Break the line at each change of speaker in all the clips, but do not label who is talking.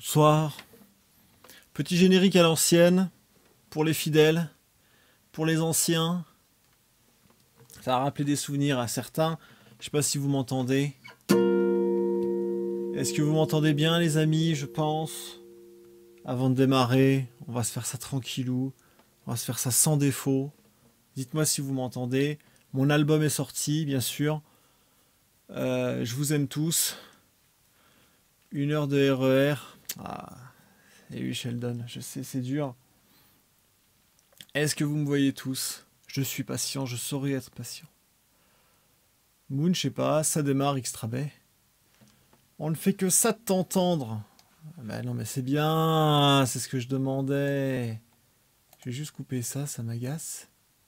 Bonsoir. Petit générique à l'ancienne, pour les fidèles, pour les anciens. Ça a rappelé des souvenirs à certains. Je sais pas si vous m'entendez. Est-ce que vous m'entendez bien, les amis, je pense? Avant de démarrer, on va se faire ça tranquillou. On va se faire ça sans défaut. Dites-moi si vous m'entendez. Mon album est sorti, bien sûr. Je vous aime tous. 1 heure de RER. Ah, et oui, Sheldon, je sais, c'est dur. Est-ce que vous me voyez tous? Je suis patient, je saurai être patient. Moon, je sais pas, ça démarre, Xtrabay. On ne fait que ça de t'entendre. Bah non, mais c'est bien, c'est ce que je demandais. Je vais juste couper ça, ça m'agace.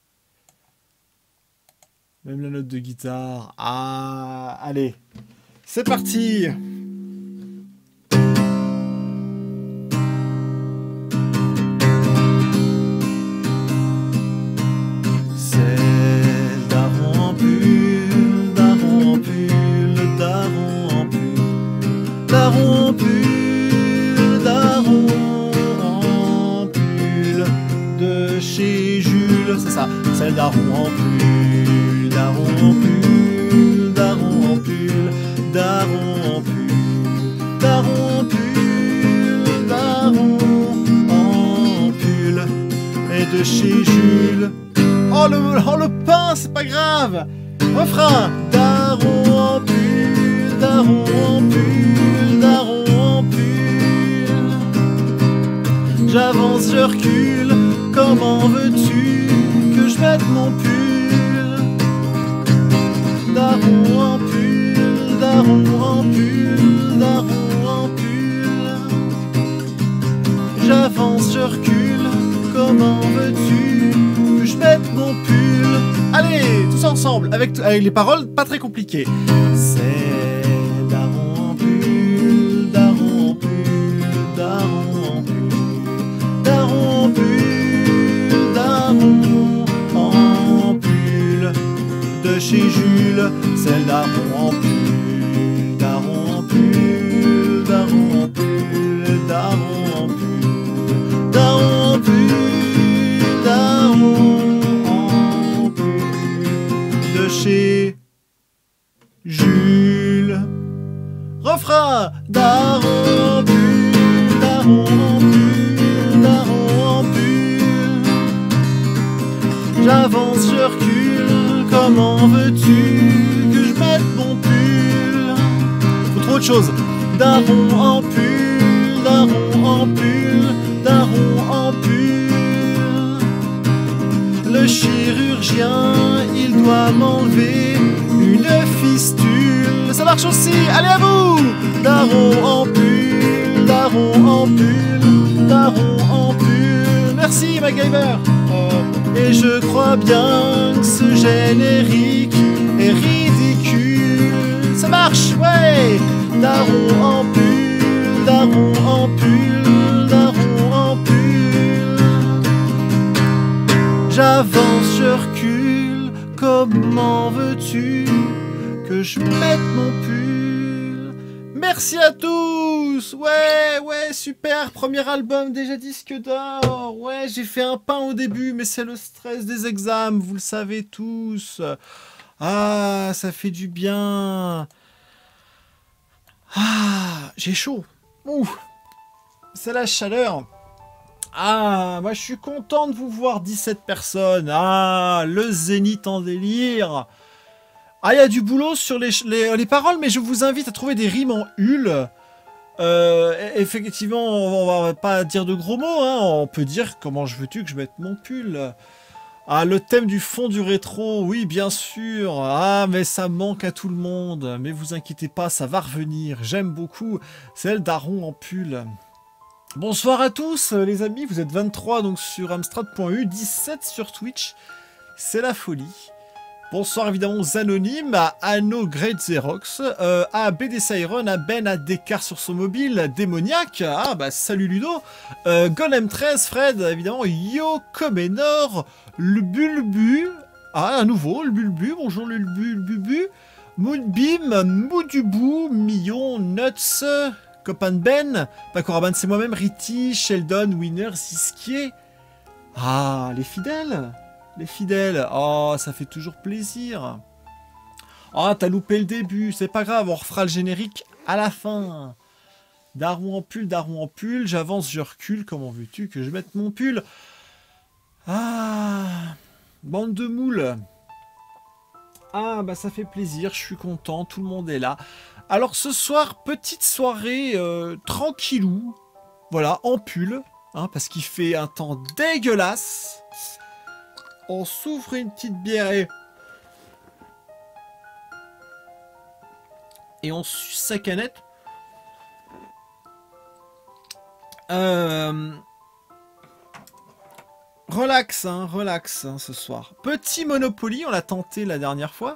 Même la note de guitare. Ah, allez, c'est parti. Celle daron en pull, daron en pull, daron en pull, daron en pull, daron en pull, daron en pull, et de chez Jules. Oh le pain, c'est pas grave. Refrain. Daron en pull, daron en pull, daron en pull. J'avance, je recule, comment veux-tu que je mette mon pull? Daron en pull, daron en pull, daron en pull. J'avance, je recule, comment veux-tu que je mette mon pull? Allez, tous ensemble, avec les paroles pas très compliquées. C'est daron en pull, daron en pull, daron en pull, daron en pull, daron en pull, de chez Jules, c'est daron en pull, daron en pull, daron en pull, daron en pull, daron en pull, daron en pull, de chez Jules. Refrain. Daron en pull, daron en pull, daron en pull. J'avance, je recule, comment veux-tu que je mette mon pull? Faut trop de choses. Daron en pull, daron en pull, daron en pull. Le chirurgien, il doit m'enlever une fistule. Ça marche aussi, allez à vous. Daron en pull, daron en pull, daron en pull. Merci MacGyver. Et je crois bien que ce générique est ridicule. Ça marche, ouais. Daron en pull, daron en pull, daron en pull. J'avance, je recule, comment veux-tu que je mette mon pull? Merci à tous. Ouais, super, premier album, déjà disque d'or. Ouais, j'ai fait un pain au début, mais c'est le stress des examens, vous le savez tous. Ah, ça fait du bien. Ah, j'ai chaud. Ouh, c'est la chaleur. Ah, moi je suis content de vous voir, 17 personnes. Ah, le zénith en délire. Ah, il y a du boulot sur les paroles, mais je vous invite à trouver des rimes en hul. Effectivement, on va pas dire de gros mots, hein. On peut dire comment je veux-tu que je mette mon pull. Ah, le thème du fond du rétro, oui, bien sûr. Ah, mais ça manque à tout le monde. Mais vous inquiétez pas, ça va revenir. J'aime beaucoup. C'est le daron en pull. Bonsoir à tous, les amis. Vous êtes 23 donc sur Amstrad.eu, 17 sur Twitch. C'est la folie. Bonsoir évidemment aux anonymes, à Anno Great Xerox, à BD Siren, à Ben, à Descartes sur son mobile, Démoniaque, ah bah salut Ludo, Golem 13, Fred, évidemment, Yo Comenor, le Bulbu, ah à nouveau, le Bulbu, bonjour le Bulbu, Moonbeam, Moudubou, Millon, Nuts, Copain de Ben, Pacoraban, c'est moi-même, Riti, Sheldon, Winner, Ziskier. Ah, les fidèles. Les fidèles. Oh, ça fait toujours plaisir. Ah, t'as loupé le début. C'est pas grave, on refera le générique à la fin. Daron en pull. J'avance, je recule. Comment veux-tu que je mette mon pull? Ah, bande de moules. Ah, bah ça fait plaisir, je suis content, tout le monde est là. Alors ce soir, petite soirée tranquillou. Voilà, en pull, hein, parce qu'il fait un temps dégueulasse. On s'ouvre une petite bière et on suce sa canette. Relax, hein, ce soir. Petit Monopoly, on l'a tenté la dernière fois.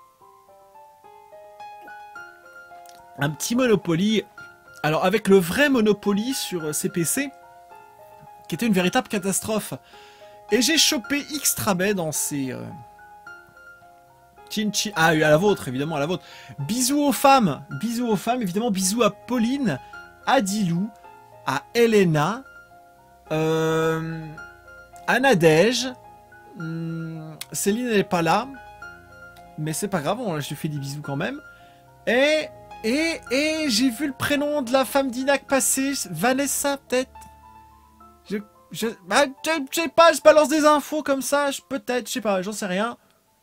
Un petit Monopoly. Alors, avec le vrai Monopoly sur CPC, qui était une véritable catastrophe. Et j'ai chopé Xtrabay dans ces... Ah, à la vôtre, évidemment, à la vôtre. Bisous aux femmes, évidemment, bisous à Pauline, à Dilou, à Elena, à Nadège. Céline n'est pas là, mais c'est pas grave, je lui fais des bisous quand même. Et j'ai vu le prénom de la femme d'Inac passer, Vanessa peut-être. Je sais pas, je balance des infos comme ça, peut-être, je sais pas, j'en sais rien.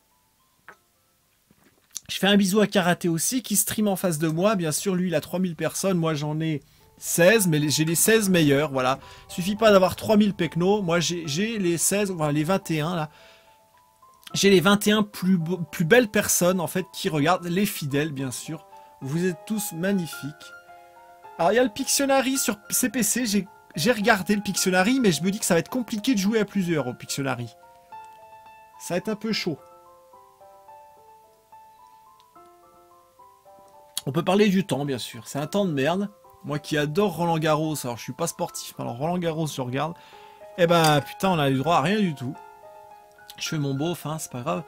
Je fais un bisou à Karaté aussi, qui stream en face de moi. Bien sûr, lui, il a 3000 personnes. Moi, j'en ai 16, mais j'ai les 16 meilleurs, voilà. Suffit pas d'avoir 3000 pecnos. Moi, j'ai les 16, enfin, les 21, là. J'ai les 21 plus belles personnes, en fait, qui regardent. Les fidèles, bien sûr. Vous êtes tous magnifiques. Alors, il y a le Pictionary sur CPC. J'ai regardé le Pictionary, mais je me dis que ça va être compliqué de jouer à plusieurs au Pictionary. Ça va être un peu chaud. On peut parler du temps, bien sûr. C'est un temps de merde. Moi qui adore Roland Garros, alors je suis pas sportif, mais alors Roland Garros, je regarde. Eh ben, putain, on a eu droit à rien du tout. Je fais mon beauf, hein, c'est pas grave.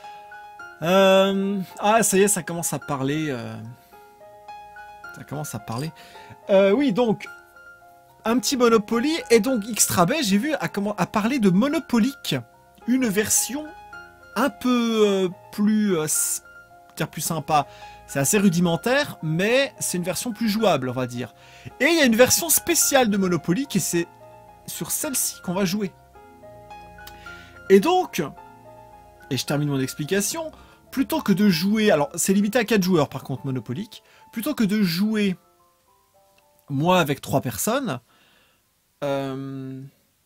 Ah, ça y est, ça commence à parler. Ça commence à parler. Oui, donc, un petit Monopoly. Et donc, Xtrabay, j'ai vu, à parler de Monopolique. Une version un peu plus sympa. C'est assez rudimentaire, mais c'est une version plus jouable, on va dire. Et il y a une version spéciale de Monopoly, et c'est sur celle-ci qu'on va jouer. Et donc, et je termine mon explication, plutôt que de jouer... Alors, c'est limité à 4 joueurs, par contre, Monopoly. Plutôt que de jouer, moi, avec 3 personnes, eh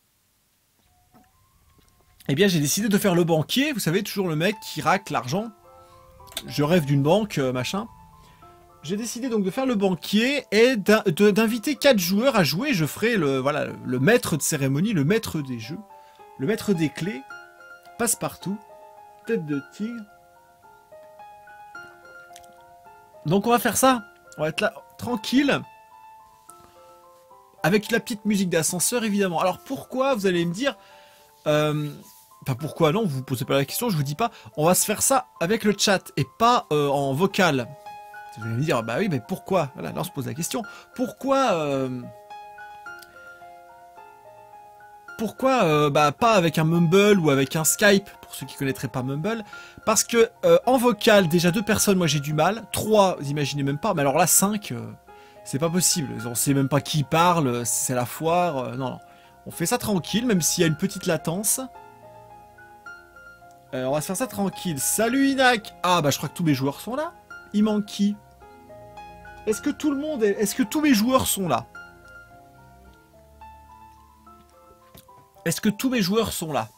bien, j'ai décidé de faire le banquier. Vous savez, toujours le mec qui racle l'argent. Je rêve d'une banque, machin. J'ai décidé donc de faire le banquier et d'inviter 4 joueurs à jouer. Je ferai le maître de cérémonie, le maître des jeux, le maître des clés, passe-partout, tête de tigre. Donc on va faire ça. On va être là, tranquille. Avec la petite musique d'ascenseur, évidemment. Alors pourquoi, vous allez me dire... Enfin, pourquoi non, vous vous posez pas la question, je vous dis pas. On va se faire ça avec le chat et pas en vocal. Vous allez me dire, bah oui, mais pourquoi? Voilà, là on se pose la question. Pourquoi bah, pas avec un Mumble ou avec un Skype, pour ceux qui connaîtraient pas Mumble? Parce que en vocal, déjà 2 personnes, moi j'ai du mal. 3, vous imaginez même pas. Mais alors là, 5, c'est pas possible. On sait même pas qui parle, c'est la foire. Non, non. On fait ça tranquille, même s'il y a une petite latence. On va se faire ça tranquille. Salut Inac! Ah bah je crois que tous mes joueurs sont là. Il manque qui? Est-ce que tout le monde est... Est-ce que tous mes joueurs sont là? Est-ce que tous mes joueurs sont là?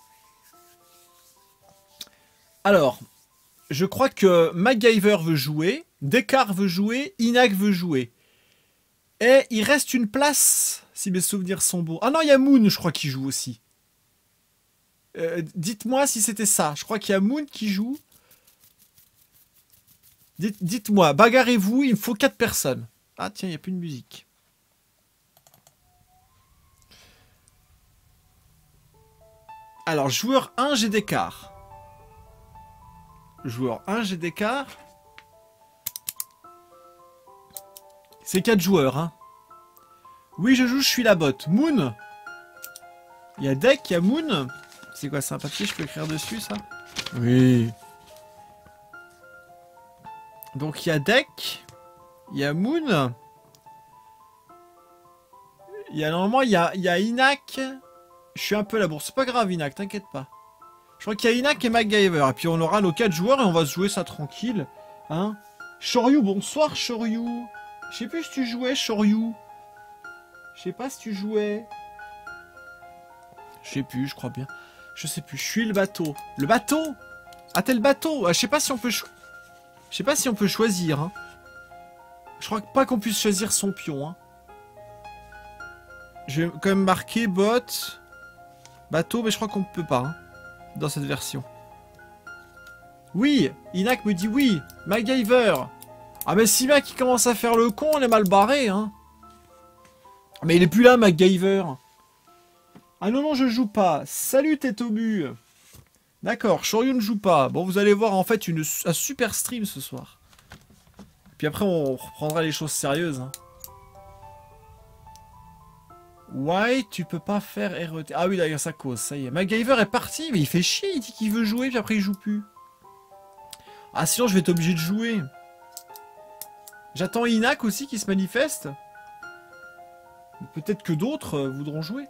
Alors, je crois que MacGyver veut jouer, Descartes veut jouer, Inac veut jouer. Et il reste une place, si mes souvenirs sont bons. Ah non, il y a Moon, je crois, qui joue aussi. Dites-moi si c'était ça. Je crois qu'il y a Moon qui joue. Dites-moi, bagarrez-vous, il me faut 4 personnes. Ah tiens, il n'y a plus de musique. Alors, joueur 1, j'ai Descartes. Joueur 1, j'ai Descartes. C'est 4 joueurs, hein. Oui, je suis la botte. Moon. Il y a Deck, il y a Moon. C'est quoi, c'est un papier, je peux écrire dessus, ça? Oui. Donc il y a Deck. Il y a Moon. Il y a normalement, il y a Inak. Je suis un peu à la bourse. C'est pas grave, Inak, t'inquiète pas. Je crois qu'il y a Inak et MacGyver. Et puis on aura nos 4 joueurs et on va se jouer ça tranquille. Hein? Shoryu, bonsoir Shoryu. Je sais plus si tu jouais, Shoryu. Je sais pas si tu jouais. Je sais plus, je crois bien. Je sais plus, je suis le bateau. Le bateau? Ah, t'es le bateau? Je sais pas si on peut je sais pas si on peut choisir. Hein. Je crois pas qu'on puisse choisir son pion. Hein. Je vais quand même marquer bot, bateau, mais je crois qu'on peut pas. Hein, dans cette version. Oui, Inak me dit oui. MacGyver. Ah mais si Mac il commence à faire le con, on est mal barré. Hein. Mais il est plus là, MacGyver. Ah non, non, je joue pas. Salut, tête au but. D'accord, Shoryu ne joue pas. Bon, vous allez voir en fait un super stream ce soir. Puis après, on reprendra les choses sérieuses. Hein. Ouais, tu peux pas faire RET. Ah oui, d'ailleurs, ça cause, ça y est. MacGyver est parti, mais il fait chier, il dit qu'il veut jouer, puis après il joue plus. Ah, sinon, je vais être obligé de jouer. J'attends Inak aussi qui se manifeste. Peut-être que d'autres voudront jouer.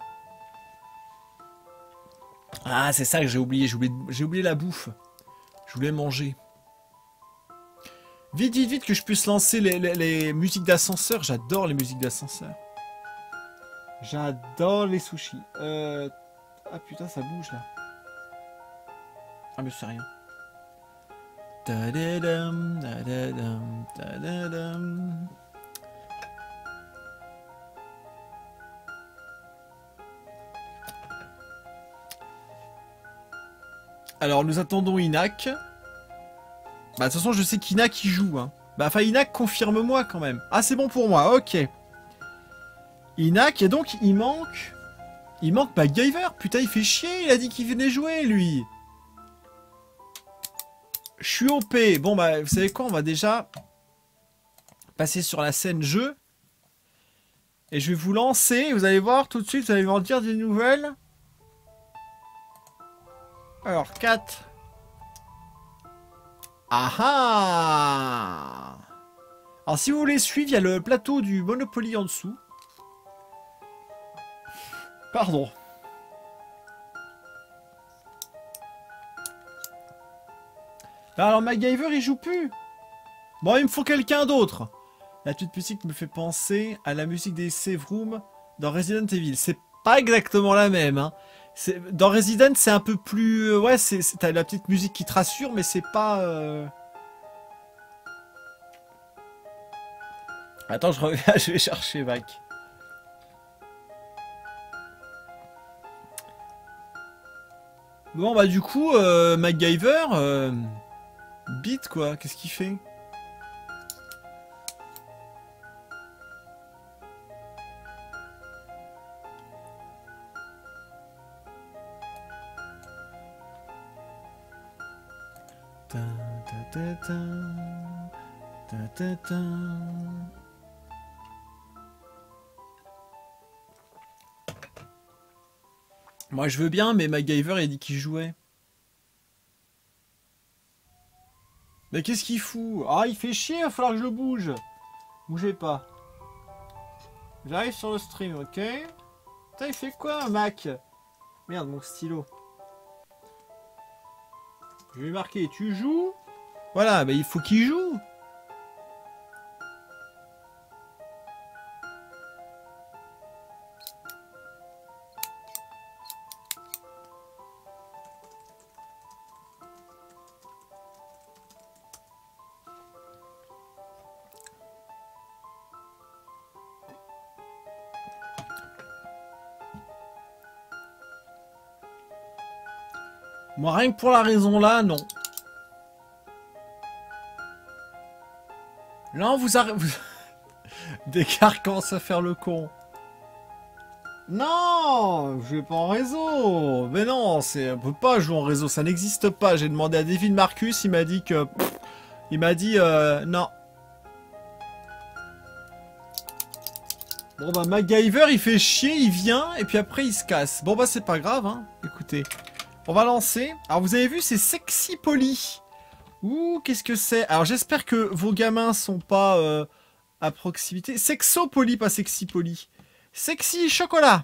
Ah, c'est ça que j'ai oublié. J'ai oublié la bouffe. Je voulais manger. Vite, vite, vite, que je puisse lancer les musiques d'ascenseur. J'adore les musiques d'ascenseur. J'adore les sushis. Ah putain, ça bouge là. Ah, mais c'est rien. Ta-da-dam, ta-da-dam, ta-da-dam. Alors, nous attendons Inak. Bah, de toute façon, je sais qu'Inak il joue. Hein. Bah, enfin, Inak, confirme-moi quand même. Ah, c'est bon pour moi, ok. Inak, et donc, il manque... Il manque MacGyver. Putain, il fait chier, il a dit qu'il venait jouer, lui. Je suis OP. Bon, bah, vous savez quoi, on va déjà passer sur la scène jeu. Et je vais vous lancer, vous allez voir tout de suite, vous allez m'en dire des nouvelles. Alors, 4. Ah ah! Alors, si vous voulez suivre, il y a le plateau du Monopoly en dessous. Pardon. Alors, MacGyver, il joue plus. Bon, il me faut quelqu'un d'autre. La petite musique me fait penser à la musique des Save Room dans Resident Evil. C'est pas exactement la même, hein. Dans Resident, c'est un peu plus... ouais, t'as la petite musique qui te rassure, mais c'est pas... Attends, je reviens, je vais chercher Mac. Bon, bah du coup, MacGyver... Beat, quoi, qu'est-ce qu'il fait? Moi je veux bien, mais MacGyver il dit qu'il jouait. Mais qu'est-ce qu'il fout? Ah, il fait chier, il va falloir que je le bouge. Bougez pas. J'arrive sur le stream, ok? Putain, il fait quoi, Mac? Merde, mon stylo. Je vais marquer, tu joues? Voilà, bah il faut qu'il joue. Moi, rien que pour la raison là, non. Là, vous arrêtez... Descartes commence à faire le con. Non, je vais pas en réseau. Mais non, on peut pas jouer en réseau, ça n'existe pas. J'ai demandé à David Marcus, il m'a dit que... il m'a dit non. Bon bah MacGyver il fait chier, il vient et puis après il se casse. Bon bah c'est pas grave hein, écoutez. On va lancer. Alors vous avez vu c'est Sexy Polly. Ouh qu'est-ce que c'est? Alors j'espère que vos gamins sont pas à proximité. Sexo Polly, pas Sexy Polly. Sexy Chocolat.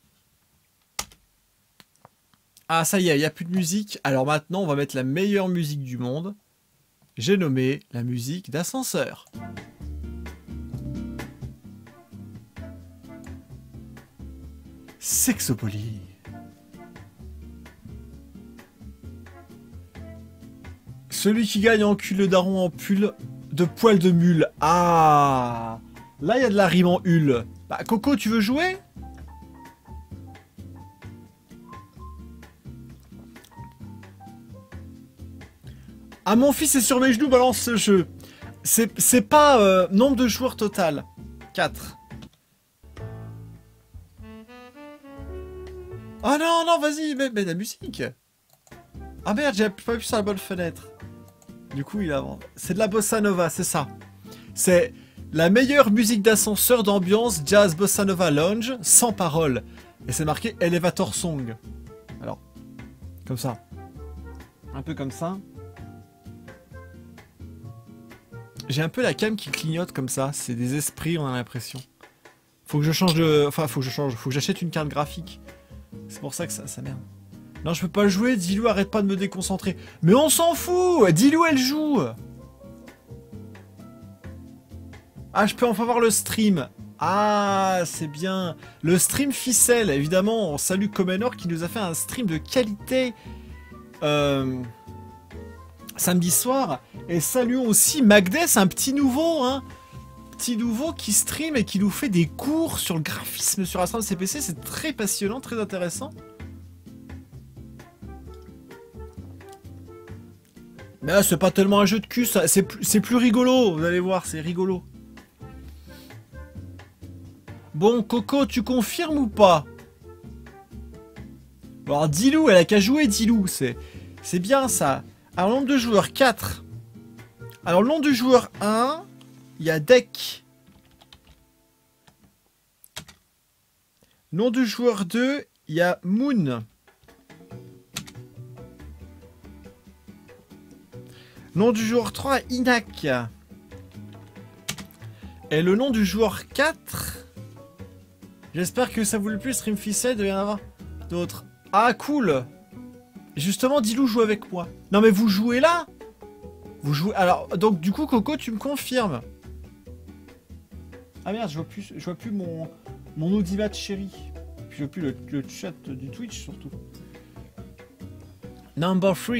Ah ça y est, il n'y a plus de musique. Alors maintenant on va mettre la meilleure musique du monde. J'ai nommé la musique d'ascenseur. Sexopoly. Celui qui gagne encule le daron en pull de poil de mule. Ah, là il y a de la rime en hule. Bah Coco, tu veux jouer? Ah mon fils est sur mes genoux, balance ce jeu. C'est pas nombre de joueurs total. 4. Oh non, non, vas-y, mets la musique. Ah merde, j'ai pas vu sur la bonne fenêtre. Du coup, il avance. C'est de la bossa nova, c'est ça. C'est la meilleure musique d'ascenseur d'ambiance jazz bossa nova lounge sans parole. Et c'est marqué Elevator Song. Alors, comme ça. Un peu comme ça. J'ai un peu la cam qui clignote comme ça. C'est des esprits, on a l'impression. Faut que je change de... Enfin, faut que j'achète une carte graphique. C'est pour ça que ça merde. Non, je peux pas jouer. Dilou, arrête pas de me déconcentrer. Mais on s'en fout. Dilou, elle joue. Ah, je peux enfin voir le stream. Ah, c'est bien. Le stream ficelle, évidemment. On salue Comenor qui nous a fait un stream de qualité samedi soir. Et saluons aussi Magdes, un petit nouveau, hein. Petit nouveau qui stream et qui nous fait des cours sur le graphisme sur Astral CPC. C'est très passionnant, très intéressant. Mais là, c'est pas tellement un jeu de cul, ça. C'est plus rigolo, vous allez voir, c'est rigolo. Bon, Coco, tu confirmes ou pas? Bon, alors, Dilou, elle a qu'à jouer, Dilou. C'est bien, ça. Alors, nombre de joueurs, 4. Alors, le nom du joueur 1, il y a Deck. Nom du joueur 2, il y a Moon. Nom du joueur 3, Inak. Et le nom du joueur 4... J'espère que ça vous le plus, Stream Ficelle, il doit y en avoir d'autres. Ah, cool. Justement, Dilou joue avec moi. Non, mais vous jouez là? Vous jouez... Alors, donc, du coup, Coco, tu me confirmes. Ah merde, je vois plus mon audimat chéri. Puis je vois plus le chat du Twitch, surtout. Number 3.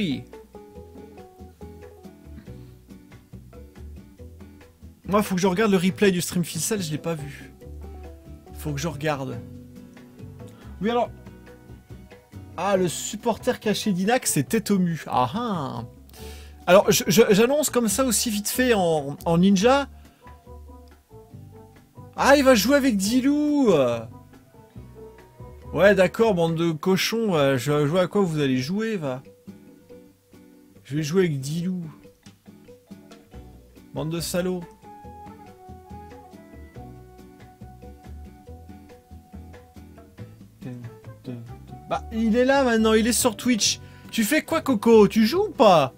Moi, faut que je regarde le replay du stream Ficelle, je l'ai pas vu. Faut que je regarde. Oui, alors... Ah, le supporter caché d'Inac, c'est Tetomu. Ah ah. Alors, j'annonce comme ça aussi vite fait en ninja. Ah, il va jouer avec Dilou. Ouais, d'accord, bande de cochons. Je vais jouer à quoi vous allez jouer, va. Je vais jouer avec Dilou. Bande de salauds. Bah, il est là maintenant, il est sur Twitch. Tu fais quoi, Coco? Tu joues ou pas?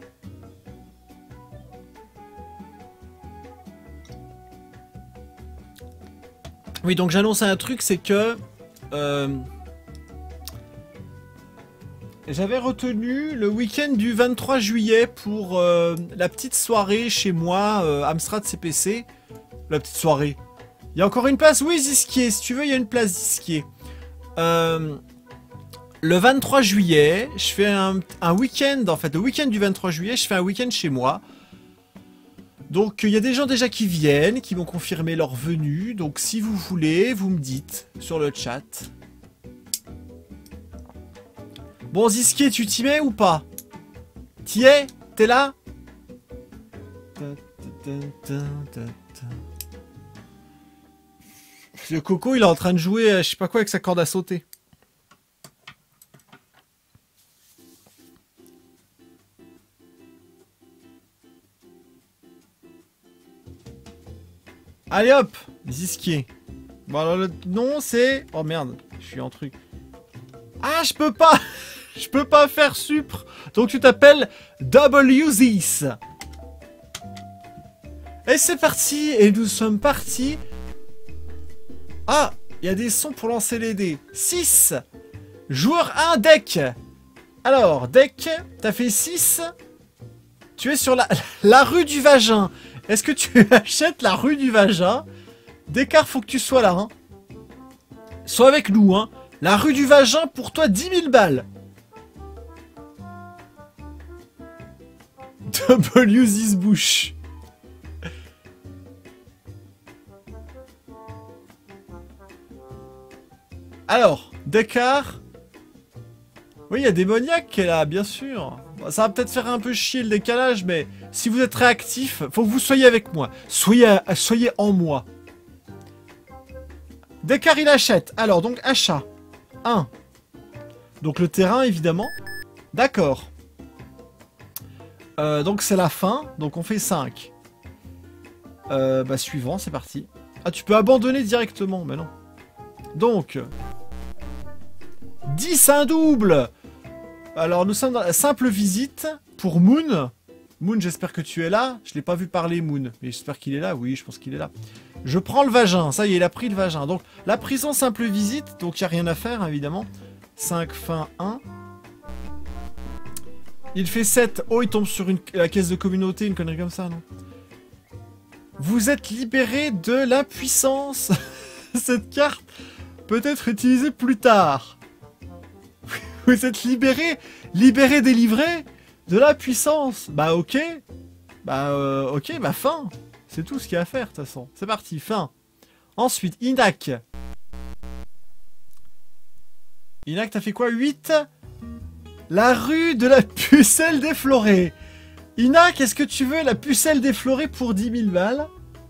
Oui, donc j'annonce un truc, c'est que... j'avais retenu le week-end du 23 juillet pour la petite soirée chez moi, Amstrad CPC. La petite soirée. Il y a encore une place? Oui, Ziskier, si tu veux, il y a une place Ziskier. Le 23 juillet, je fais un week-end, en fait, le week-end du 23 juillet, je fais un week-end chez moi. Donc, il y a des gens déjà qui viennent, qui m'ont confirmé leur venue. Donc, si vous voulez, vous me dites sur le chat. Bon, Ziskier, tu t'y mets ou pas? T'y es? T'es là? Le Coco, il est en train de jouer, je sais pas quoi, avec sa corde à sauter. Allez hop, Ziskier. Bon alors le nom c'est... Oh merde, je suis en truc. Ah je peux pas. Je peux pas faire supre. Donc tu t'appelles WZis. Et c'est parti. Et nous sommes partis. Ah, il y a des sons pour lancer les dés. 6. Joueur 1 deck. Alors, deck, t'as fait 6. Tu es sur la rue du vagin. Est-ce que tu achètes la rue du vagin? Descartes, faut que tu sois là. Hein. Sois avec nous. Hein. La rue du vagin, pour toi, 10 000 balles. WZis Bush. Alors, Descartes. Oui, il y a Démoniaque qui est là, bien sûr. Bon, ça va peut-être faire un peu chier le décalage, mais si vous êtes réactif, faut que vous soyez avec moi. Soyez en moi. Descartes, il achète. Alors, donc, achat. 1. Donc, le terrain, évidemment. D'accord. Donc, c'est la fin. Donc, on fait 5. Bah, suivant, c'est parti. Ah, tu peux abandonner directement, mais non. Donc... 10, un double. Alors, nous sommes dans la simple visite pour Moon. Moon, j'espère que tu es là. Je l'ai pas vu parler, Moon. Mais j'espère qu'il est là. Oui, je pense qu'il est là. Je prends le vagin. Ça y est, il a pris le vagin. Donc, la prison simple visite. Donc, il n'y a rien à faire, évidemment. 5, fin, 1. Il fait 7. Oh, il tombe sur la caisse de communauté. Une connerie comme ça, non? Vous êtes libéré de l'impuissance. Cette carte peut être utilisée plus tard. Vous êtes libéré, délivré de la puissance. Bah ok. Ok, bah fin. C'est tout ce qu'il y a à faire de toute façon. C'est parti, fin. Ensuite, Inak. Inak, t'as fait quoi? 8. La rue de la pucelle déflorée. Inak, est-ce que tu veux la pucelle déflorée pour 10 000 balles?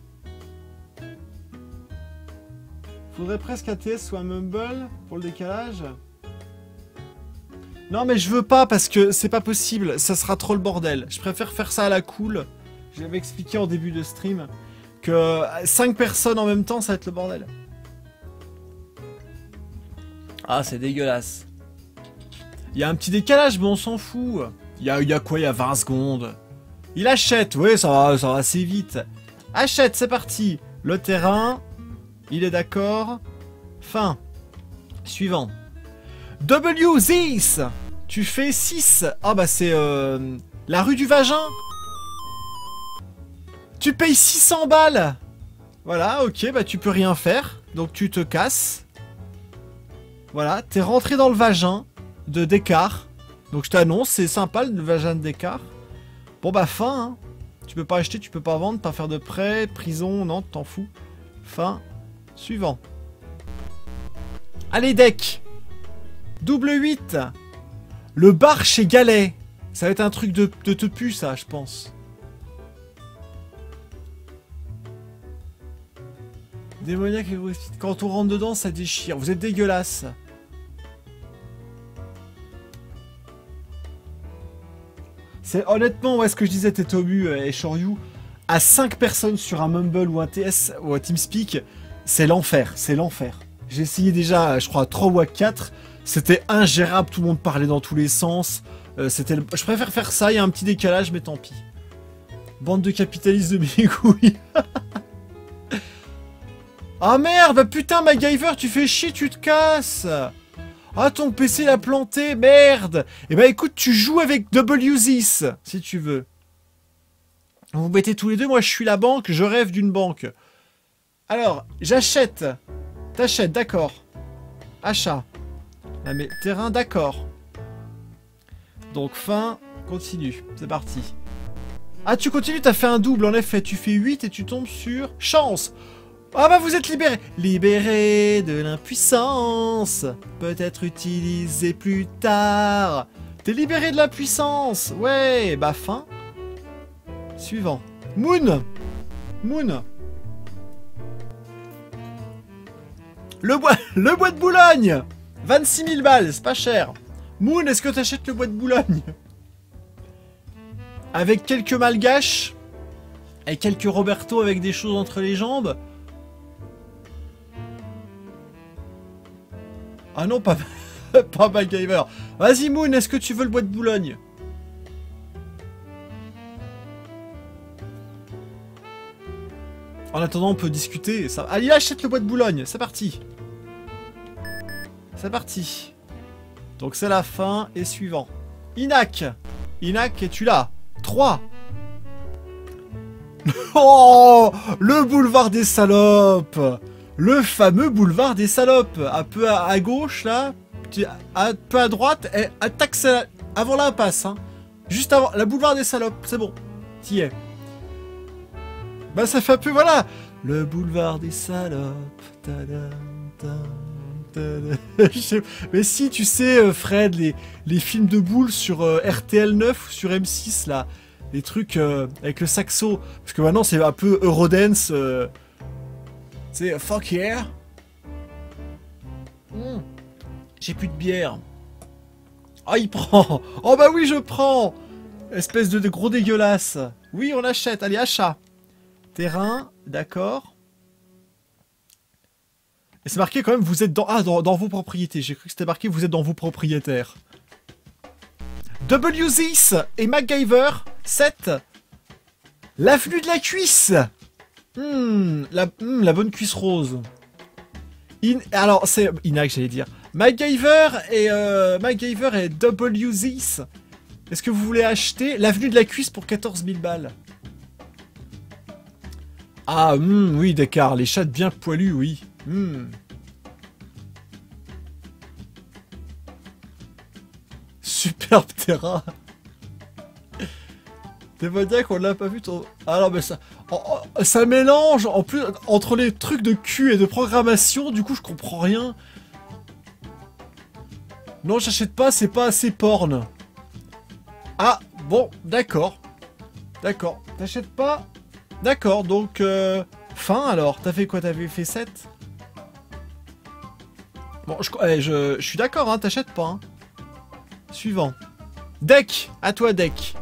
Faudrait presque ATS soit Mumble pour le décalage. Non mais je veux pas parce que c'est pas possible, ça sera trop le bordel. Je préfère faire ça à la cool. J'avais expliqué en début de stream que 5 personnes en même temps ça va être le bordel. Ah c'est dégueulasse. Il y a un petit décalage mais on s'en fout. Il y a quoi? Il y a 20 secondes. Il achète, oui ça va assez vite. Achète, c'est parti. Le terrain, il est d'accord. Fin. Suivant. WZis. Tu fais 6. Ah bah c'est la rue du vagin. Tu payes 600 balles. Voilà, ok, bah tu peux rien faire. Donc tu te casses. Voilà, t'es rentré dans le vagin de Descartes. Donc je t'annonce, c'est sympa le vagin de Descartes. Bon bah fin, hein. Tu peux pas acheter, tu peux pas vendre, pas faire de prêt, prison, non, t'en fous. Fin. Suivant. Allez, deck. Double 8. Le bar chez Galet. Ça va être un truc de te pu, ça, je pense. Démoniaque et quand on rentre dedans, ça déchire. Vous êtes dégueulasse. C'est honnêtement, ouais, ce que je disais, Tetobu et Shoryu, à 5 personnes sur un Mumble ou un TS ou un TeamSpeak, c'est l'enfer, c'est l'enfer. J'ai essayé déjà, je crois, 3 ou 4. C'était ingérable, tout le monde parlait dans tous les sens. Je préfère faire ça, il y a un petit décalage, mais tant pis. Bande de capitalistes de bigouilles. Ah merde, bah putain, MacGyver, tu fais chier, tu te casses. Ah, ton PC l'a planté, merde. Eh bah écoute, tu joues avec WZis, si tu veux. Vous mettez tous les deux, moi je suis la banque, je rêve d'une banque. Alors, j'achète. T'achètes, d'accord. Achat. Là, mais terrain, d'accord. Donc fin, continue. C'est parti. Ah, tu continues, t'as fait un double, en effet. Tu fais 8 et tu tombes sur chance. Ah bah vous êtes libéré. Libéré de l'impuissance. Peut-être utilisé plus tard. T'es libéré de l'impuissance. Ouais, bah fin. Suivant. Moon. Moon. Le bois de Boulogne. 26 000 balles, c'est pas cher. Moon, est-ce que t'achètes le bois de Boulogne? Avec quelques malgaches et quelques Roberto avec des choses entre les jambes. Ah non, pas, pas MacGyver. Vas-y, Moon, est-ce que tu veux le bois de Boulogne? En attendant, on peut discuter. Ça... Allez, achète le bois de Boulogne. C'est parti. C'est parti. Donc c'est la fin. Et suivant. Inac. Inac, es-tu là? 3. Oh, le boulevard des salopes. Le fameux boulevard des salopes. Un peu à gauche, là. Un peu à droite. Et attaque ça. Avant la passe. Hein. Juste avant. La boulevard des salopes. C'est bon. T'y es. Bah ça fait un peu, voilà. Le boulevard des salopes. Mais si, tu sais, Fred, les films de boules sur RTL 9 ou sur M6, là. Les trucs avec le saxo. Parce que maintenant, c'est un peu Eurodance. C'est fuck yeah. J'ai plus de bière. Ah, il prend. Oh bah oui, je prends. Espèce de gros dégueulasse. Oui, on achète. Allez, achat. Terrain, d'accord. Et c'est marqué quand même, vous êtes dans... Ah, dans vos propriétés. J'ai cru que c'était marqué, vous êtes dans vos propriétaires. W10 et MacGyver 7. L'avenue de la cuisse. La bonne cuisse rose. Alors, c'est... Inac, j'allais dire. MacGyver et W10. Est-ce que vous voulez acheter l'avenue de la cuisse pour 14 000 balles? Ah, oui, d'accord. Les chats bien poilus, oui. Superbe terrain. T'es pas dire qu'on l'a pas vu ton... Ah non, mais ça... ça mélange, en plus, entre les trucs de cul et de programmation, du coup, je comprends rien. Non, j'achète pas, c'est pas assez porn. Ah, bon, d'accord. D'accord. T'achètes pas? D'accord, donc... fin, alors. T'as fait quoi? T'avais fait 7? Bon, je suis d'accord, hein, t'achètes pas, hein. Suivant. Deck. À toi, Deck.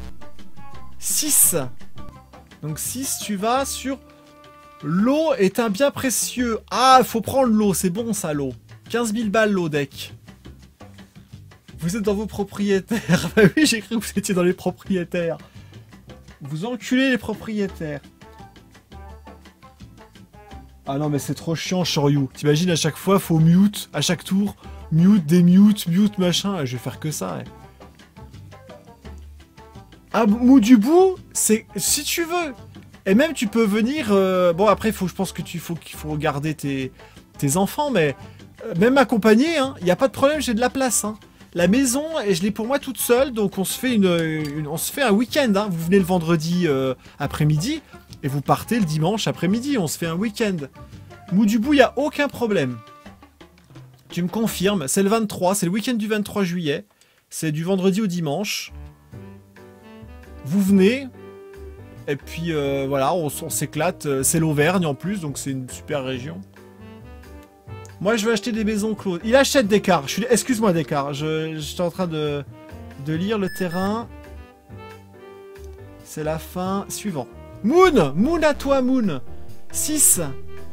6. Donc 6, tu vas sur... L'eau est un bien précieux. Ah, faut prendre l'eau, c'est bon ça, l'eau. 15 000 balles, l'eau, Deck. Vous êtes dans vos propriétaires. Bah oui, j'ai cru que vous étiez dans les propriétaires. Vous enculez les propriétaires. Ah non, mais c'est trop chiant, Shoryu. T'imagines, à chaque fois, faut mute, à chaque tour. Mute, démute, mute, machin. Je vais faire que ça, ouais. Un mot du bout, c'est... Si tu veux. Et même, tu peux venir... Bon, après, je pense que qu'il faut garder tes enfants, mais... même accompagné, hein. Il n'y a pas de problème, j'ai de la place, hein. La maison, et je l'ai pour moi toute seule, donc on se fait on se fait un week-end, hein. Vous venez le vendredi après-midi, et vous partez le dimanche après-midi, on se fait un week-end. Moudubou, il n'y a aucun problème. Tu me confirmes, c'est le 23, c'est le week-end du 23 juillet, c'est du vendredi au dimanche. Vous venez, et puis voilà, on s'éclate, c'est l'Auvergne en plus, donc c'est une super région. Moi, je veux acheter des maisons closes. Il achète Descartes. Excuse-moi, Descartes. J'étais en train de lire le terrain. C'est la fin. Suivant. Moon. Moon à toi, Moon. 6.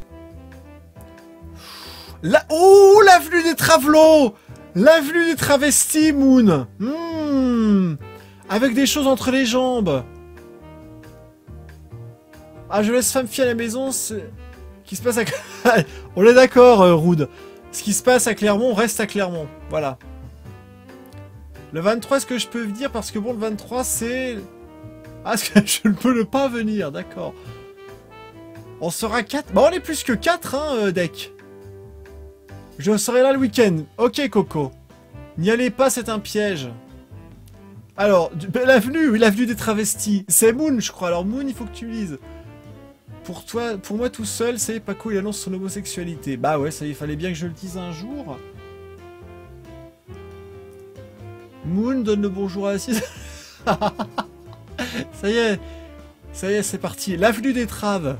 Oh, l'avenue des Travelots. L'avenue des travestis, Moon. Avec des choses entre les jambes. Ah, je laisse femme-fille à la maison, c'est... Qui se passe à... On est d'accord, Rude. Ce qui se passe à Clermont reste à Clermont. Voilà. Le 23, est-ce que je peux venir? Parce que bon, le 23, c'est... Ah, est-ce que je ne peux ne pas venir? D'accord. On sera 4. Bon, on est plus que 4, hein, Deck. Je serai là le week-end. Ok, Coco. N'y allez pas, c'est un piège. Alors, l'avenue des travestis. C'est Moon, je crois. Alors, Moon, il faut que tu lises. Pour moi tout seul, c'est Paco, il annonce son homosexualité. Bah ouais, ça il fallait bien que je le dise un jour. Moon donne le bonjour à la 6. Ça y est, c'est parti. L'avenue des Traves.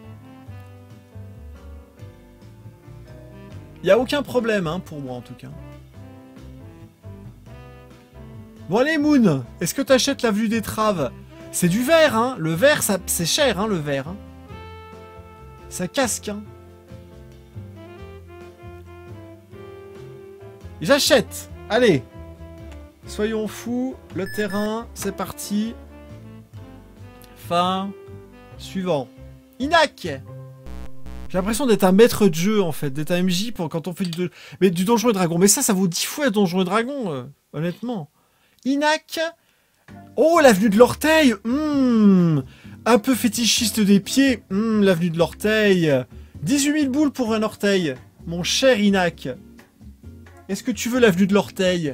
Il n'y a aucun problème, hein, pour moi en tout cas. Bon allez, Moon, est-ce que t'achètes l'avenue des Traves? C'est du verre, hein. Le verre, c'est cher, hein, le verre. Hein. Ça casque, hein. J'achète. Allez. Soyons fous. Le terrain, c'est parti. Fin. Suivant. Inac. J'ai l'impression d'être un maître de jeu, en fait. D'être un MJ pour quand on fait du Donjon et Dragon. Mais ça vaut 10 fois Donjon et Dragon, honnêtement. Inac. Oh, l'avenue de l'orteil. Un peu fétichiste des pieds. L'avenue de l'orteil. 18 000 boules pour un orteil. Mon cher Inac. Est-ce que tu veux l'avenue de l'orteil?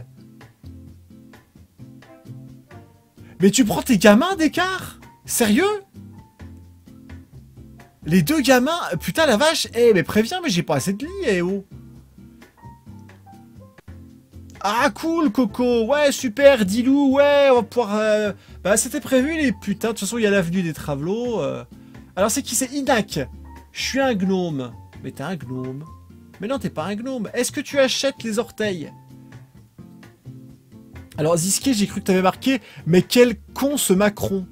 Mais tu prends tes gamins d'écart? Sérieux? Les deux gamins? Putain la vache. Eh mais préviens, mais j'ai pas assez de lit, eh oh. Ah cool Coco. Ouais super Dilou. Ouais on va pouvoir... Bah c'était prévu les putains. De toute façon il y a l'avenue des Travelots. Alors c'est qui? C'est Inac. Je suis un gnome. Mais t'es un gnome. Mais non t'es pas un gnome. Est-ce que tu achètes les orteils? Alors Ziske, j'ai cru que t'avais marqué, mais quel con ce Macron.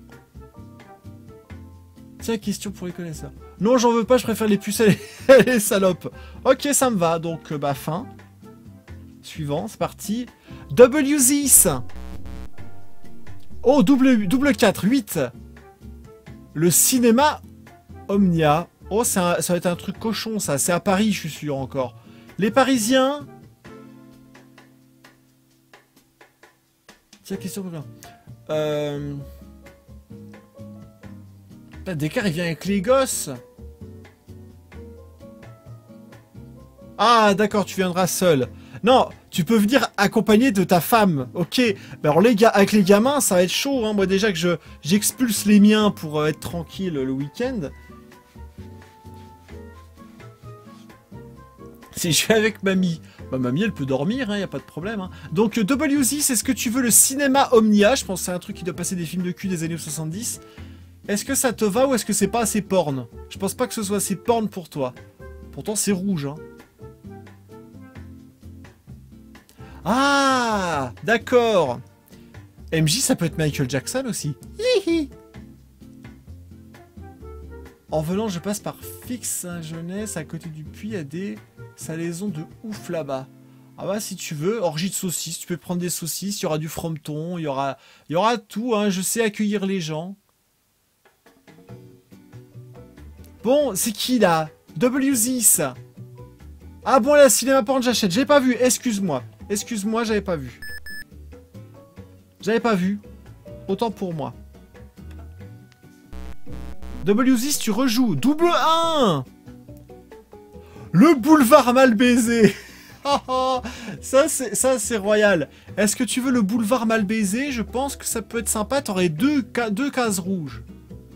Tiens, question pour les connaisseurs. Non, j'en veux pas, je préfère les puces et les salopes. Ok, ça me va, donc bah fin. Suivant, c'est parti. W10. Oh, double 4, 8. Le cinéma Omnia. Oh, ça va être un truc cochon, ça. C'est à Paris, je suis sûr, encore. Les Parisiens... Tiens, question pour Descartes, il vient avec les gosses. Ah, d'accord, tu viendras seul. Non, tu peux venir accompagné de ta femme. Ok. Ben alors, avec les gamins, ça va être chaud. Hein. Moi, déjà que j'expulse les miens pour être tranquille le week-end. Si je suis avec mamie. Bah, mamie, elle peut dormir, hein, y a pas de problème. Hein. Donc, W10, est-ce que tu veux le cinéma Omnia? Je pense que c'est un truc qui doit passer des films de cul des années 70. Est-ce que ça te va ou est-ce que c'est pas assez porn? Je pense pas que ce soit assez porn pour toi. Pourtant, c'est rouge, hein. Ah, d'accord. MJ, ça peut être Michael Jackson aussi. Hihi. En venant, je passe par Fix-Saint-Jeunesse, à côté du puits, il y a des salaisons de ouf là-bas. Ah bah si tu veux, orgie de saucisses, tu peux prendre des saucisses, il y aura du frometon, il y aura tout, hein, je sais accueillir les gens. Bon, c'est qui là? W10. Ah bon, là, cinéma porn, j'achète, j'ai pas vu, excuse-moi. Excuse-moi, j'avais pas vu. J'avais pas vu. Autant pour moi. W10, tu rejoues. Double 1. Le boulevard mal baisé. Ça, c'est royal. Est-ce que tu veux le boulevard mal baisé? Je pense que ça peut être sympa. T'aurais deux cases rouges.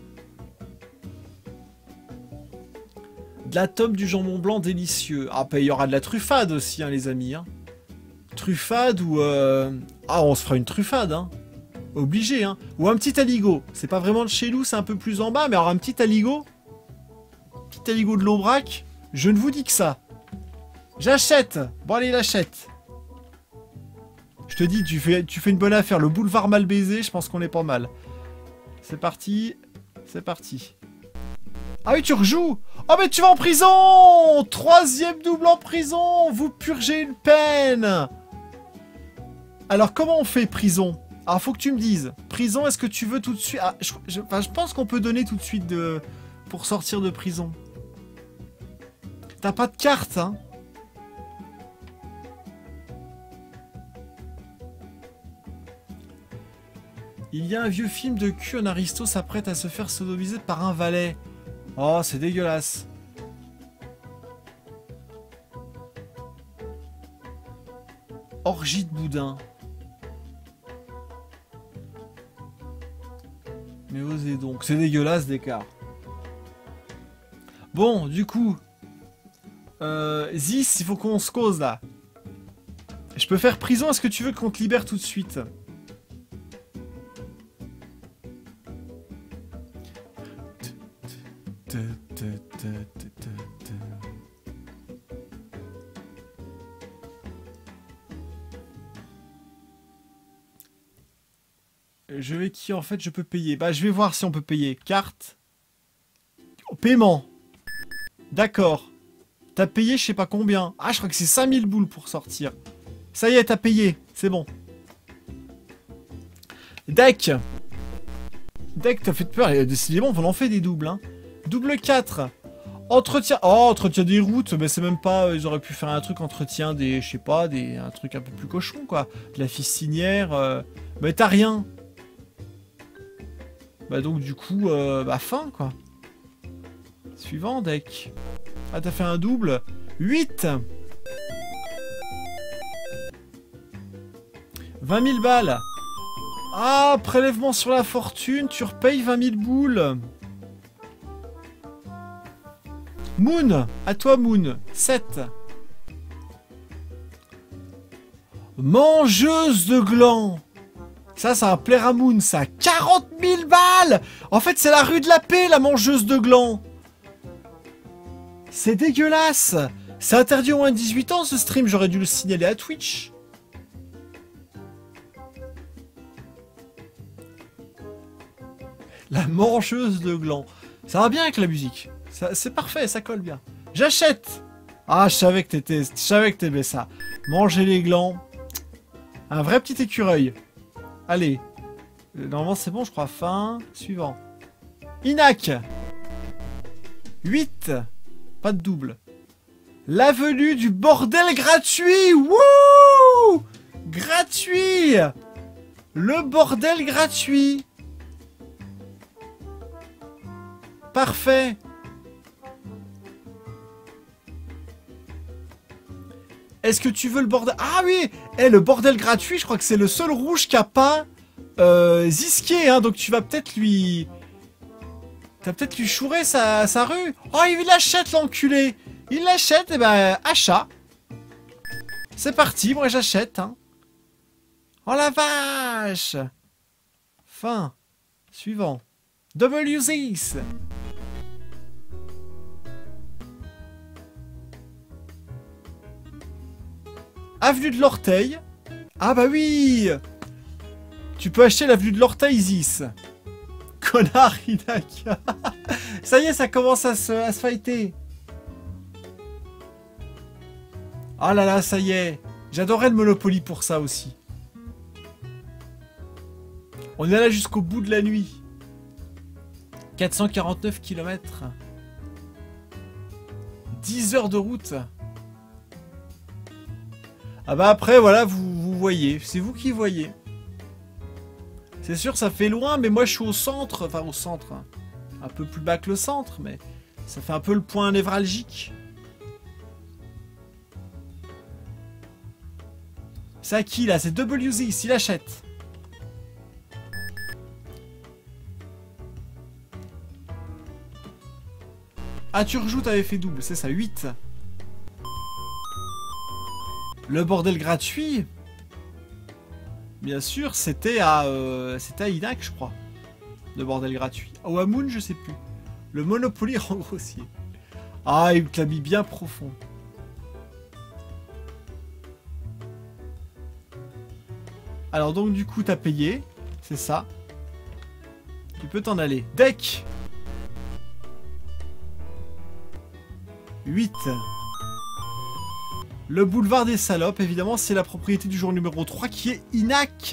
De la tome du jambon blanc délicieux. Ah, bah, il y aura de la truffade aussi, hein, les amis. Hein. Truffade ou... Ah, on se fera une truffade, hein. Obligé, hein. Ou un petit aligot. C'est pas vraiment de chez nous, c'est un peu plus en bas, mais alors un petit aligot. Petit aligot de l'Aubrac. Je ne vous dis que ça. J'achète. Bon, allez, l'achète. Je te dis, tu fais une bonne affaire. Le boulevard mal baisé, je pense qu'on est pas mal. C'est parti. C'est parti. Ah oui, tu rejoues. Oh, mais tu vas en prison. 3e double en prison. Vous purgez une peine. Alors, comment on fait prison? Alors, faut que tu me dises. Prison, est-ce que tu veux tout de suite... Ah, je pense qu'on peut donner tout de suite pour sortir de prison. T'as pas de carte, hein? Il y a un vieux film de cul, un aristo s'apprête à se faire sodomiser par un valet. Oh, c'est dégueulasse. Orgie de boudin. Mais osez donc, c'est dégueulasse d'écart. Bon, du coup... Zis, il faut qu'on se cause là. Je peux faire prison, est-ce que tu veux qu'on te libère tout de suite? Je vais qui en fait je peux payer? Bah je vais voir si on peut payer. Carte. Paiement. D'accord. T'as payé je sais pas combien. Ah je crois que c'est 5000 boules pour sortir. Ça y est, t'as payé. C'est bon. Deck. Deck, t'as fait peur. Et décidément, on en fait des doubles. Hein. Double 4. Entretien. Oh, entretien des routes. Mais c'est même pas... ils auraient pu faire un truc entretien des... Je sais pas, un truc un peu plus cochon, quoi. De la fistinière. Mais t'as rien. Bah donc, du coup... bah, fin, quoi. Suivant, deck. Ah, t'as fait un double. 8. 20 000 balles. Ah, prélèvement sur la fortune, tu repayes 20 000 boules. Moon, à toi Moon, 7. Mangeuse de glands. Ça va plaire à Moon, ça. 40 000 balles. En fait, c'est la rue de la paix, la mangeuse de glands. C'est dégueulasse. C'est interdit au moins de 18 ans, ce stream. J'aurais dû le signaler à Twitch. La mangeuse de glands. Ça va bien avec la musique. C'est parfait, ça colle bien. J'achète. Ah, je savais que t'aimais ça. Manger les glands. Un vrai petit écureuil. Allez. Normalement, c'est bon, je crois. Fin. Suivant. Inac. 8. Pas de double. L'avenue du bordel gratuit. Wouh! Gratuit. Le bordel gratuit. Parfait. Est-ce que tu veux le bordel... Ah oui. Eh, le bordel gratuit, je crois que c'est le seul rouge qui a pas zisqué, hein. Donc tu vas peut-être lui... T'as peut-être lui chourer sa rue. Oh, il l'achète, l'enculé. Il l'achète, et ben, achat. C'est parti, moi j'achète, hein. Oh la vache. Fin. Suivant. W6. Avenue de l'Orteil. Ah bah oui. Tu peux acheter l'avenue de l'Orteil, Zis. Connard, Inak. Ça y est, ça commence à se fighter. Oh là là, ça y est. J'adorais le Monopoly pour ça aussi. On est là jusqu'au bout de la nuit. 449 km. 10 heures de route. Ah bah après, voilà, vous voyez. C'est vous qui voyez. C'est sûr, ça fait loin, mais moi je suis au centre. Enfin, au centre. Hein. Un peu plus bas que le centre, mais ça fait un peu le point névralgique. C'est à qui, là? C'est WZ, il achète. Ah, tu rejoues, t'avais fait double, c'est ça, 8. Le bordel gratuit. Bien sûr, c'était à Inac, je crois. Le bordel gratuit. Ou à Moon, je sais plus. Le Monopoly rend grossier. Ah, il te l'a mis bien profond. Alors donc, du coup, t'as payé. C'est ça. Tu peux t'en aller. Deck. 8. Le boulevard des salopes, évidemment, c'est la propriété du jour numéro 3 qui est Inac.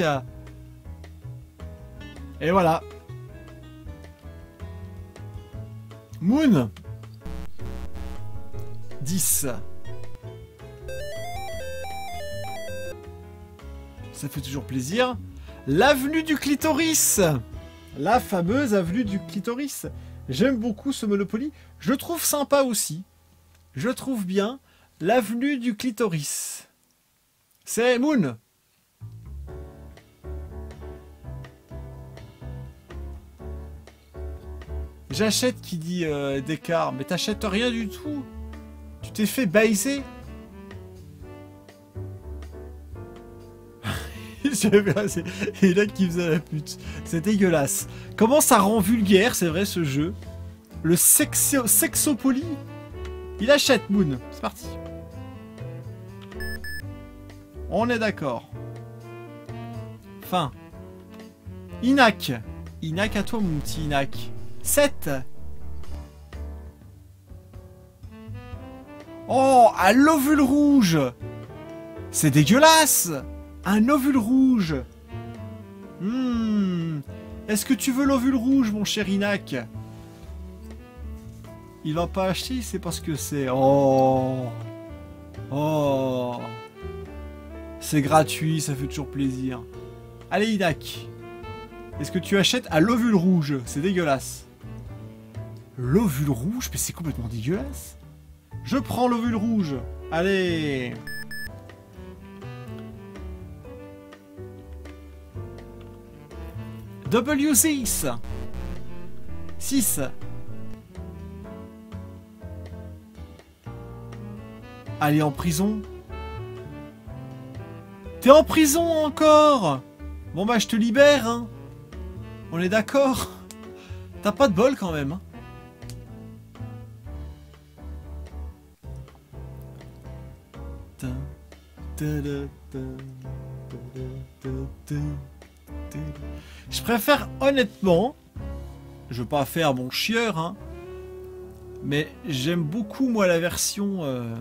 Et voilà. Moon. 10. Ça fait toujours plaisir. L'avenue du clitoris. La fameuse avenue du clitoris. J'aime beaucoup ce Monopoly. Je le trouve sympa aussi. Je le trouve bien. L'avenue du clitoris. C'est Moon. J'achète qui dit d'écart. Mais t'achètes rien du tout. Tu t'es fait baiser. Et là qui faisait la pute. C'est dégueulasse. Comment ça rend vulgaire, c'est vrai, ce jeu. Le sexopoly. Il achète, Moon. C'est parti. On est d'accord. Fin. Inac. Inac à toi, mon petit Inac. 7. Oh, à l'ovule rouge. C'est dégueulasse! Un ovule rouge! Est-ce que tu veux l'ovule rouge, mon cher Inac? Il va pas acheter, c'est parce que c'est... Oh! Oh! C'est gratuit, ça fait toujours plaisir. Allez, Inac! Est-ce que tu achètes à l'ovule rouge? C'est dégueulasse. L'ovule rouge? Mais c'est complètement dégueulasse. Je prends l'ovule rouge. Allez! W6 6. Allez, en prison. T'es en prison encore? Bon bah je te libère, hein. On est d'accord? T'as pas de bol quand même, hein. Je préfère honnêtement, je veux pas faire mon chieur, hein, mais j'aime beaucoup moi la version...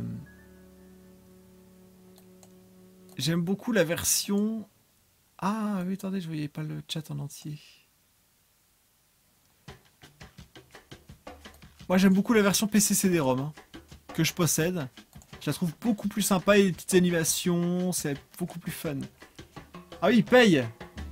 J'aime beaucoup la version... Ah oui, attendez, je voyais pas le chat en entier. Moi j'aime beaucoup la version PC CD-ROM, hein, que je possède. Je la trouve beaucoup plus sympa et les petites animations, c'est beaucoup plus fun. Ah oui, paye.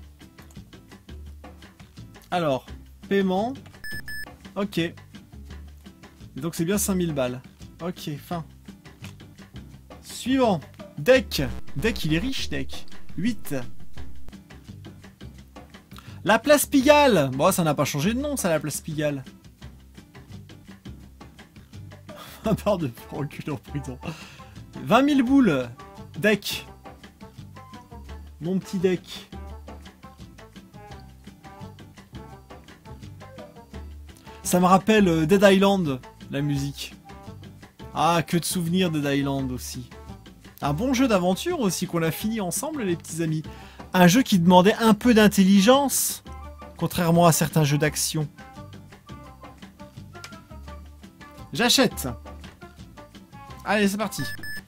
Alors, paiement. Ok. Donc c'est bien 5000 balles. Ok, fin. Suivant. Deck. Deck, il est riche, Deck. 8. La place Pigalle. Bon, ça n'a pas changé de nom, ça, la place Pigalle. À part de reculer en prison. 20 000 boules. Deck. Mon petit deck. Ça me rappelle Dead Island, la musique. Ah, que de souvenirs Dead Island aussi. Un bon jeu d'aventure aussi qu'on a fini ensemble, les petits amis. Un jeu qui demandait un peu d'intelligence, contrairement à certains jeux d'action. J'achète. Allez, c'est parti.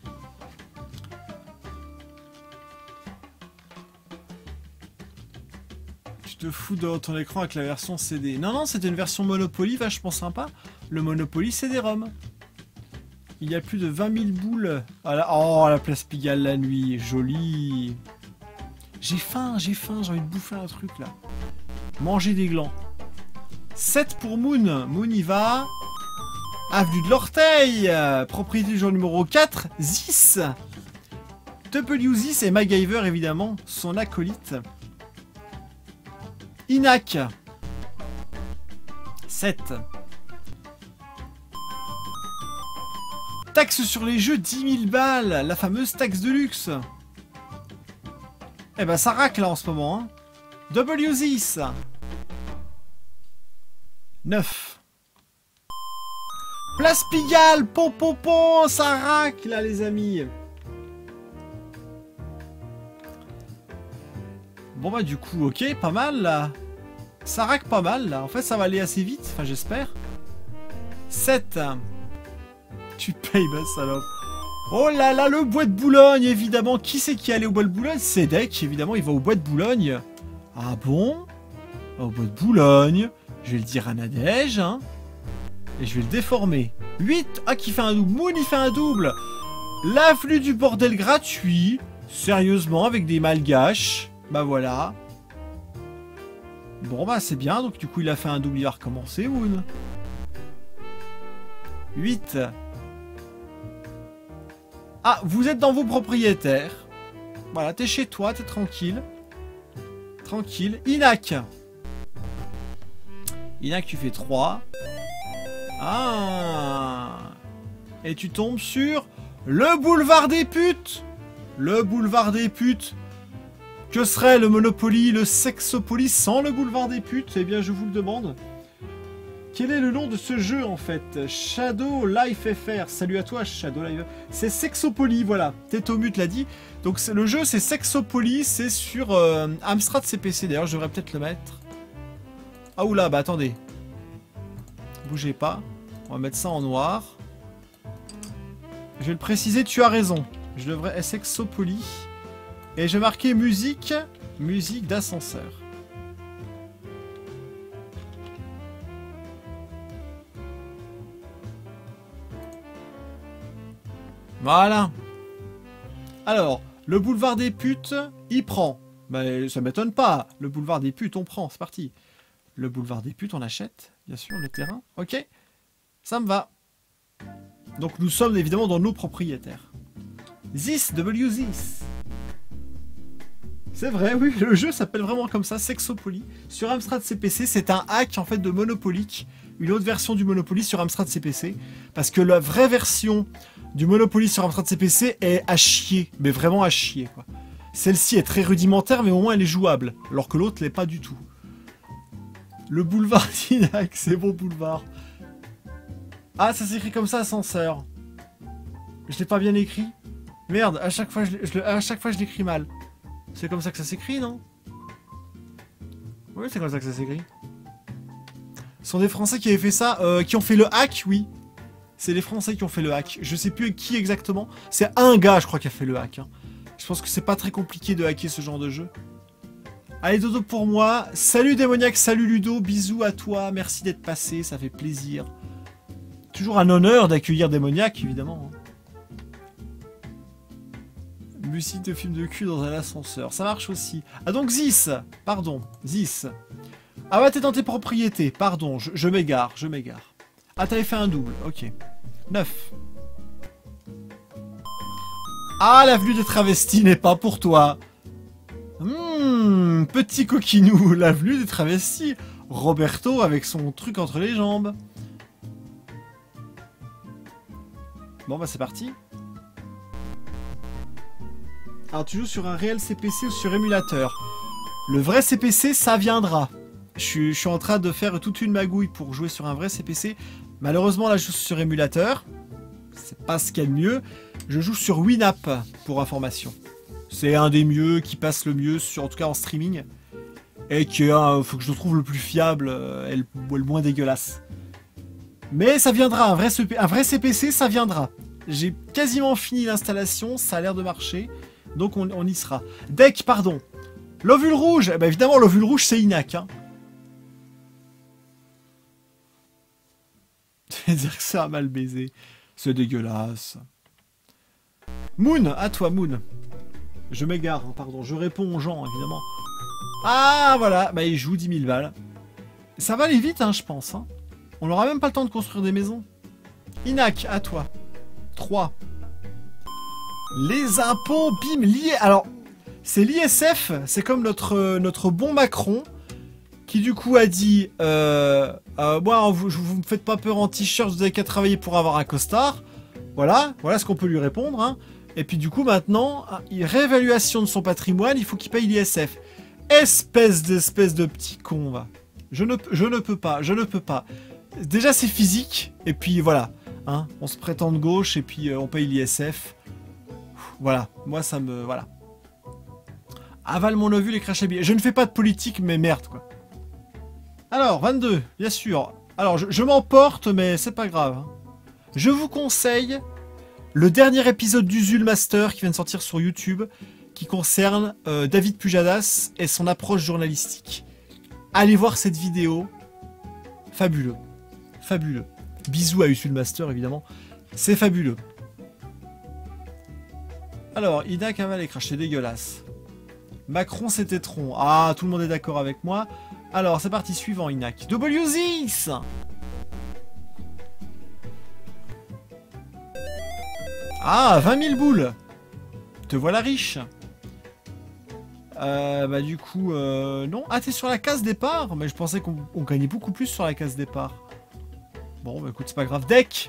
Tu te fous de ton écran avec la version CD. Non, non, c'était une version Monopoly vachement sympa. Le Monopoly CD-ROM. Il y a plus de 20 000 boules. Oh, la place Pigalle la nuit. Joli. J'ai faim, j'ai envie de bouffer un truc là. Manger des glands. 7 pour Moon. Moon y va. Avenue de l'Orteil. Propriété du jour numéro 4. Zis. W6 et MacGyver évidemment. Son acolyte. Inac. 7. Taxe sur les jeux, 10 000 balles. La fameuse taxe de luxe. Eh ben ça racle là en ce moment. Hein. W6. 9. Place Pigalle. Pom pom pom. Ça racle là les amis. Bon bah du coup ok, pas mal là. Ça racle pas mal là. En fait ça va aller assez vite. Enfin j'espère. 7. Tu payes ma salope. Oh là là, le bois de Boulogne, évidemment. Qui c'est qui est allé au bois de Boulogne? C'est Deck, évidemment, il va au bois de Boulogne. Ah bon? Au bois de Boulogne. Je vais le dire à Nadège, hein. Et je vais le déformer. 8. Ah, qui fait un double. Moon, il fait un double. L'avenue du bordel gratuit. Sérieusement, avec des malgaches. Bah voilà. Bon, bah c'est bien. Donc du coup, il a fait un double, il va recommencer, Moon. 8. Ah, vous êtes dans vos propriétaires. Voilà, t'es chez toi, t'es tranquille. Tranquille. Inac. Inac, tu fais 3. Ah. Et tu tombes sur le boulevard des putes. Le boulevard des putes. Que serait le Monopoly, le Sexopoly sans le boulevard des putes? Eh bien, je vous le demande. Quel est le nom de ce jeu en fait? Shadow Life FR. Salut à toi Shadow Life. C'est Sexopoly, voilà. Tetomut l'a dit. Donc le jeu c'est Sexopoly, c'est sur Amstrad CPC. D'ailleurs je devrais peut-être le mettre. Ah oula, bah attendez. Bougez pas. On va mettre ça en noir. Je vais le préciser, tu as raison. Je devrais Sexopoli. Et je vais marquer musique. Musique d'ascenseur. Voilà. Alors, le boulevard des putes, il prend. Bah, ça m'étonne pas. Le boulevard des putes, on prend. C'est parti. Le boulevard des putes, on achète. Bien sûr, le terrain. Ok. Ça me va. Donc, nous sommes évidemment dans nos propriétaires. This, W-This. C'est vrai, oui, le jeu s'appelle vraiment comme ça, Sexopoli. Sur Amstrad CPC, c'est un hack en fait de Monopoly. Une autre version du Monopoly sur Amstrad CPC. Parce que la vraie version du Monopoly sur Amstrad CPC est à chier. Mais vraiment à chier, quoi. Celle-ci est très rudimentaire, mais au moins elle est jouable. Alors que l'autre l'est pas du tout. Le boulevard d'Inac, c'est bon boulevard. Ah, ça s'écrit comme ça, ascenseur. Je l'ai pas bien écrit. Merde, à chaque fois je l'écris mal. C'est comme ça que ça s'écrit, non? Oui, c'est comme ça que ça s'écrit. Ce sont des Français qui avaient fait ça, qui ont fait le hack, oui. C'est les Français qui ont fait le hack. Je sais plus qui exactement. C'est un gars, je crois, qui a fait le hack. Hein. Je pense que c'est pas très compliqué de hacker ce genre de jeu. Allez, dodo pour moi. Salut Démoniaque, salut Ludo, bisous à toi. Merci d'être passé, ça fait plaisir. Toujours un honneur d'accueillir Démoniaque, évidemment. Musique de film de cul dans un ascenseur. Ça marche aussi. Ah donc Zis. Pardon. Zis. Ah ouais, t'es dans tes propriétés. Pardon, je m'égare, je m'égare. Ah, t'avais fait un double. Ok. 9. Ah, l'avenue des travestis n'est pas pour toi. Petit coquinou. L'avenue des travestis. Roberto avec son truc entre les jambes. Bon, bah c'est parti. Alors, tu joues sur un réel CPC ou sur émulateur? Le vrai CPC, ça viendra. Je suis en train de faire toute une magouille pour jouer sur un vrai CPC. Malheureusement, là, je joue sur émulateur. C'est pas ce qu'il y a de mieux. Je joue sur Winamp, pour information. C'est un des mieux, qui passe le mieux, en tout cas en streaming. Et qui faut que je le trouve le plus fiable et le moins dégueulasse. Mais ça viendra, un vrai CPC, ça viendra. J'ai quasiment fini l'installation, ça a l'air de marcher. Donc on y sera. Deck, pardon. L'ovule rouge. Eh ben évidemment, l'ovule rouge, c'est Inac. Hein. Je vais dire que ça a mal baisé. C'est dégueulasse. Moon, à toi, Moon. Je m'égare, hein, pardon. Je réponds aux gens, évidemment. Ah, voilà. Bah, il joue 10 000 balles. Ça va aller vite, hein, je pense. Hein. On n'aura même pas le temps de construire des maisons. Inac, à toi. 3. Les impôts, bim, liés. Alors, c'est l'ISF, c'est comme notre bon Macron, qui du coup a dit moi, vous me faites pas peur en t-shirt, vous avez qu'à travailler pour avoir un costard. Voilà ce qu'on peut lui répondre. Hein. Et puis du coup, maintenant, réévaluation de son patrimoine, il faut qu'il paye l'ISF. Espèce de petit con, va. Je ne peux pas. Déjà, c'est physique, et puis voilà. Hein, on se prétend de gauche, et puis on paye l'ISF. Voilà, moi ça me... Voilà. Avale mon ovule et crache les billets. Je ne fais pas de politique, mais merde, quoi. Alors, 22, bien sûr. Alors, je m'emporte, mais c'est pas grave. Hein. Je vous conseille le dernier épisode d'Usul Master qui vient de sortir sur YouTube, qui concerne David Pujadas et son approche journalistique. Allez voir cette vidéo. Fabuleux. Fabuleux. Bisous à Usul Master, évidemment. C'est fabuleux. Alors, Inac avale et crache, c'est dégueulasse. Macron, c'était Tron. Ah, tout le monde est d'accord avec moi. Alors, c'est parti, suivant, Inac. WZIS. Ah, 20 000 boules. Te voilà riche. Bah du coup, non. Ah, t'es sur la case départ. Mais je pensais qu'on gagnait beaucoup plus sur la case départ. Bon, bah écoute, c'est pas grave. Deck.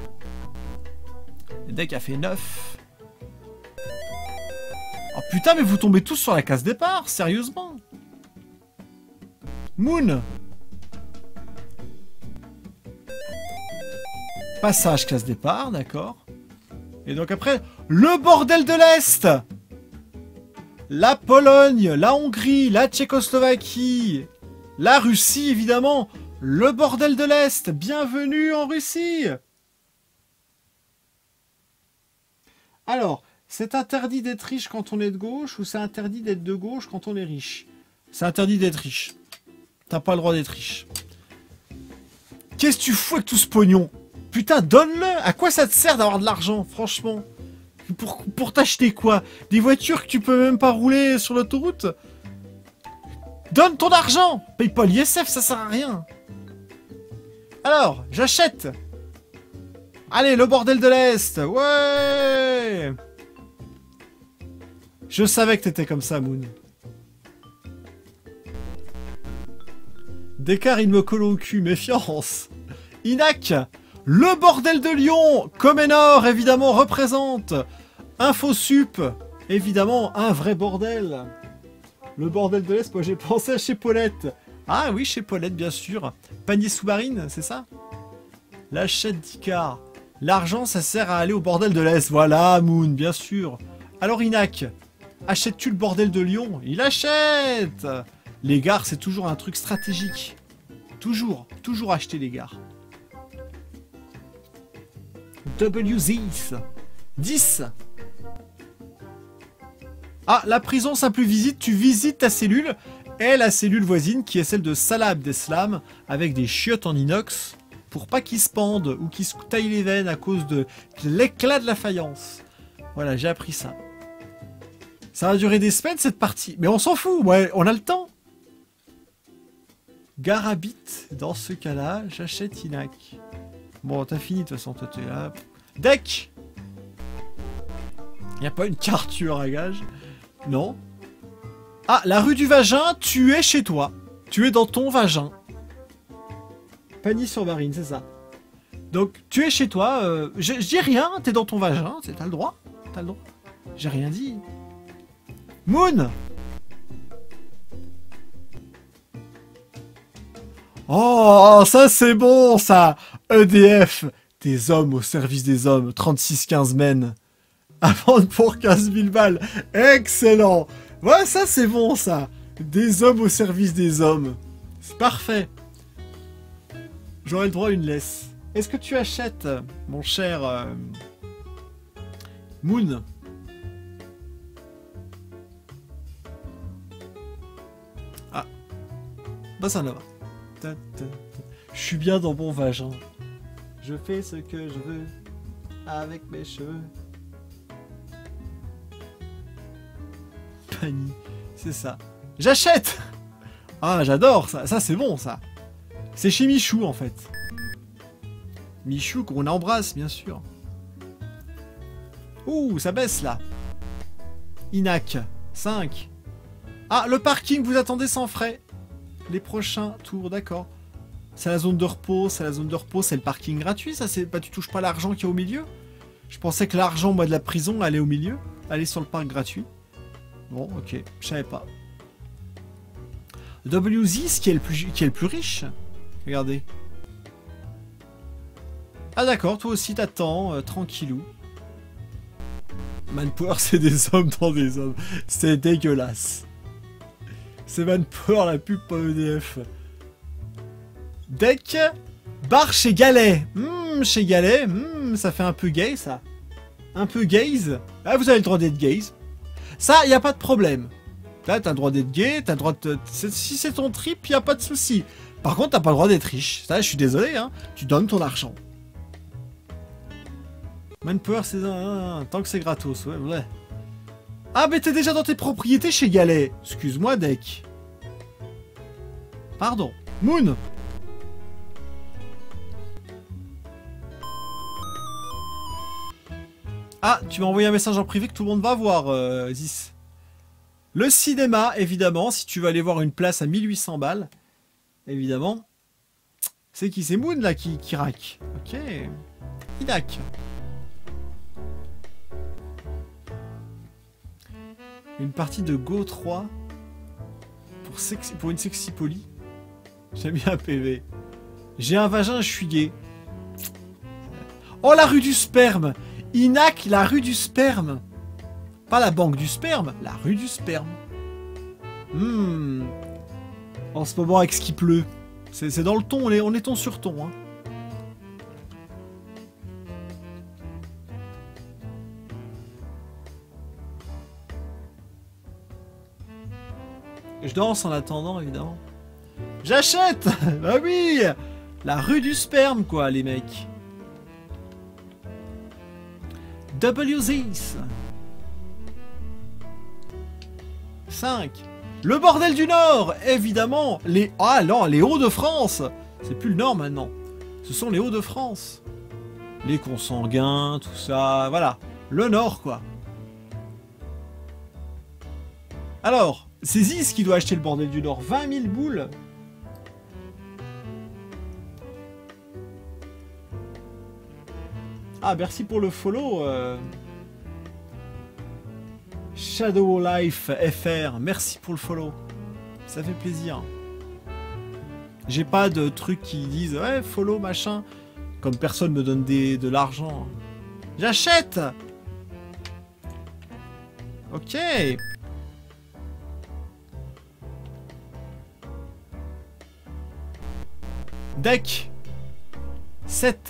Le deck a fait 9. Oh putain, mais vous tombez tous sur la case départ, sérieusement. Moon. Passage case départ, d'accord. Et donc après, le bordel de l'Est. La Pologne, la Hongrie, la Tchécoslovaquie, la Russie, évidemment. Le bordel de l'Est. Bienvenue en Russie. Alors, C'est interdit d'être riche quand on est de gauche ou c'est interdit d'être de gauche quand on est riche? C'est interdit d'être riche. T'as pas le droit d'être riche. Qu'est-ce que tu fous avec tout ce pognon? Putain, donne-le! À quoi ça te sert d'avoir de l'argent, franchement? Pour t'acheter quoi? Des voitures que tu peux même pas rouler sur l'autoroute? Donne ton argent! Paye pas l'ISF, ça sert à rien. Alors, j'achète! Allez, le bordel de l'Est! Ouais! Je savais que t'étais comme ça, Moon. Descartes, il me colle au cul, méfiance. Inac, le bordel de Lyon, Comenor, évidemment, représente. InfoSup, évidemment, un vrai bordel. Le bordel de l'Est, moi j'ai pensé à chez Paulette. Ah oui, chez Paulette, bien sûr. Panier sous-marine, c'est ça? L'achète d'Icar. L'argent, ça sert à aller au bordel de l'Est. Voilà, Moon, bien sûr. Alors, Inac, achètes-tu le bordel de Lyon? Il achète! Les gares, c'est toujours un truc stratégique. Toujours acheter les gares. WZ 10. Ah, la prison simple visite, tu visites ta cellule et la cellule voisine qui est celle de Salah Abdeslam avec des chiottes en inox pour pas qu'ils se pendent ou qu'ils se taillent les veines à cause de l'éclat de la faïence. Voilà, j'ai appris ça. Ça va durer des semaines cette partie, mais on s'en fout, ouais, on a le temps. Garabit, dans ce cas-là, j'achète Inac. Bon, t'as fini de toute façon, toi t'es là. Deck. Y a pas une carte tueur à gage? Non. Ah, la rue du vagin, tu es chez toi. Tu es dans ton vagin. Panier sur Marine, c'est ça. Donc, tu es chez toi. Je dis rien, t'es dans ton vagin. T'as le droit. T'as le droit. J'ai rien dit. Moon. Oh, ça c'est bon, ça. EDF. Des hommes au service des hommes. 36-15 men. À vendre pour 15 000 balles. Excellent. Ouais, ça c'est bon, ça. Des hommes au service des hommes. C'est parfait. J'aurais le droit à une laisse. Est-ce que tu achètes, mon cher Moon? Ah. Bah ça va. Je suis bien dans mon vagin. Je fais ce que je veux avec mes cheveux. Pani, c'est ça. J'achète. Ah, j'adore ça. Ça, c'est bon, ça. C'est chez Michou, en fait. Michou, qu'on embrasse, bien sûr. Ouh, ça baisse, là. Inac, 5. Ah, le parking, vous attendez sans frais. Les prochains tours, d'accord. C'est la zone de repos, c'est la zone de repos, c'est le parking gratuit, ça, c'est pas, tu touches pas l'argent qui est au milieu. Je pensais que l'argent, moi, de la prison, allait au milieu. Allait sur le parc gratuit. Bon, ok, je savais pas. WZ, qui est le plus riche. Regardez. Ah d'accord, toi aussi t'attends, tranquillou. Manpower, c'est des hommes dans des hommes. C'est dégueulasse. C'est Manpower, la pub pas EDF. Deck, bar chez Galet. Chez Galet, ça fait un peu gay, ça. Un peu gaze. Ah, vous avez le droit d'être gaze. Ça, y a pas de problème. Là, t'as le droit d'être gay, t'as le droit de... Si c'est ton trip, y a pas de souci. Par contre, t'as pas le droit d'être riche. Ça, je suis désolé, hein. Tu donnes ton argent. Manpower, c'est tant que c'est gratos, ouais. Ah, mais t'es déjà dans tes propriétés chez Galet. Excuse-moi, Deck. Pardon. Moon. Ah, tu m'as envoyé un message en privé que tout le monde va voir, Zis. Le cinéma, évidemment, si tu veux aller voir une place à 1800 balles, évidemment. C'est qui? C'est Moon, là, qui rack. Ok. Idak. Une partie de Go 3 pour une sexy poly. J'ai mis un PV. J'ai un vagin, je suis gay. Oh, la rue du sperme. Inac, la rue du sperme. Pas la banque du sperme, la rue du sperme. En ce moment, avec ce qui pleut. C'est dans le ton, on est ton sur ton. Hein. danse en attendant, évidemment. J'achète. Bah oui. La rue du sperme, quoi, les mecs. WZ. 5. Le bordel du Nord, évidemment. Ah non, les Hauts-de-France. C'est plus le Nord maintenant. Ce sont les Hauts-de-France. Les consanguins, tout ça, voilà. Le Nord, quoi. Alors, c'est Ziz qui doit acheter le bordel du Nord. 20 000 boules. Ah, merci pour le follow. Shadow Life FR, merci pour le follow. Ça fait plaisir. J'ai pas de trucs qui disent ouais, follow machin. Comme personne me donne de l'argent. J'achète. Ok. Deck 7.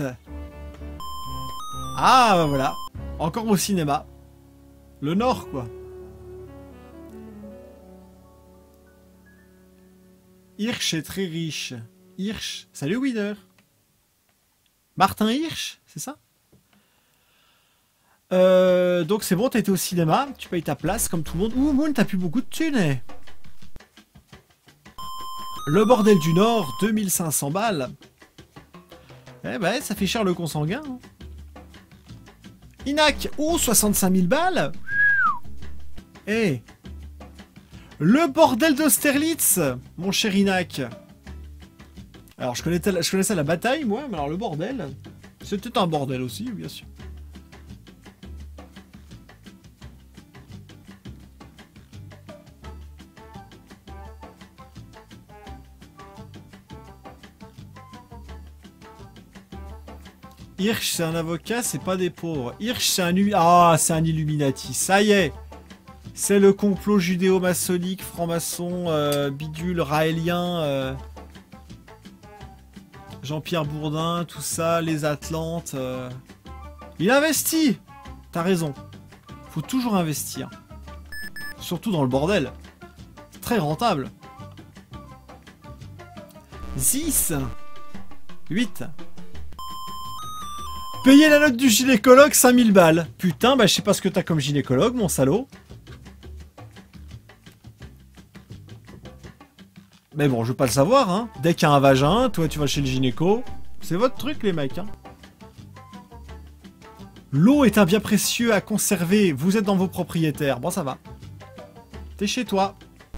Ah bah voilà. Encore au cinéma. Le Nord quoi. Hirsch est très riche. Hirsch. Salut Winner. Martin Hirsch, c'est ça? Donc c'est bon, t'as été au cinéma. Tu payes ta place comme tout le monde. Ouh Moon, t'as plus beaucoup de thunes. Eh. Le bordel du Nord, 2500 balles. Eh ben, ça fait cher le consanguin. Hein. Inac, oh, 65 000 balles. Eh. Le bordel d'Austerlitz, mon cher Inac. Alors, je connaissais la bataille, moi, mais alors le bordel, c'était un bordel aussi, bien sûr. Hirsch, c'est un avocat, c'est pas des pauvres. Hirsch, c'est c'est un Illuminati. Ça y est. C'est le complot judéo-maçonnique, franc-maçon, bidule, raélien, Jean-Pierre Bourdin, tout ça, les Atlantes. Il investit. T'as raison. Faut toujours investir. Surtout dans le bordel. C'est très rentable. 6. 8. Payer la note du gynécologue, 5000 balles. Putain, bah je sais pas ce que t'as comme gynécologue, mon salaud. Mais bon, je veux pas le savoir, hein. Dès qu'il y a un vagin, toi tu vas chez le gynéco. C'est votre truc, les mecs, hein. L'eau est un bien précieux à conserver. Vous êtes dans vos propriétaires. Bon, ça va. T'es chez toi.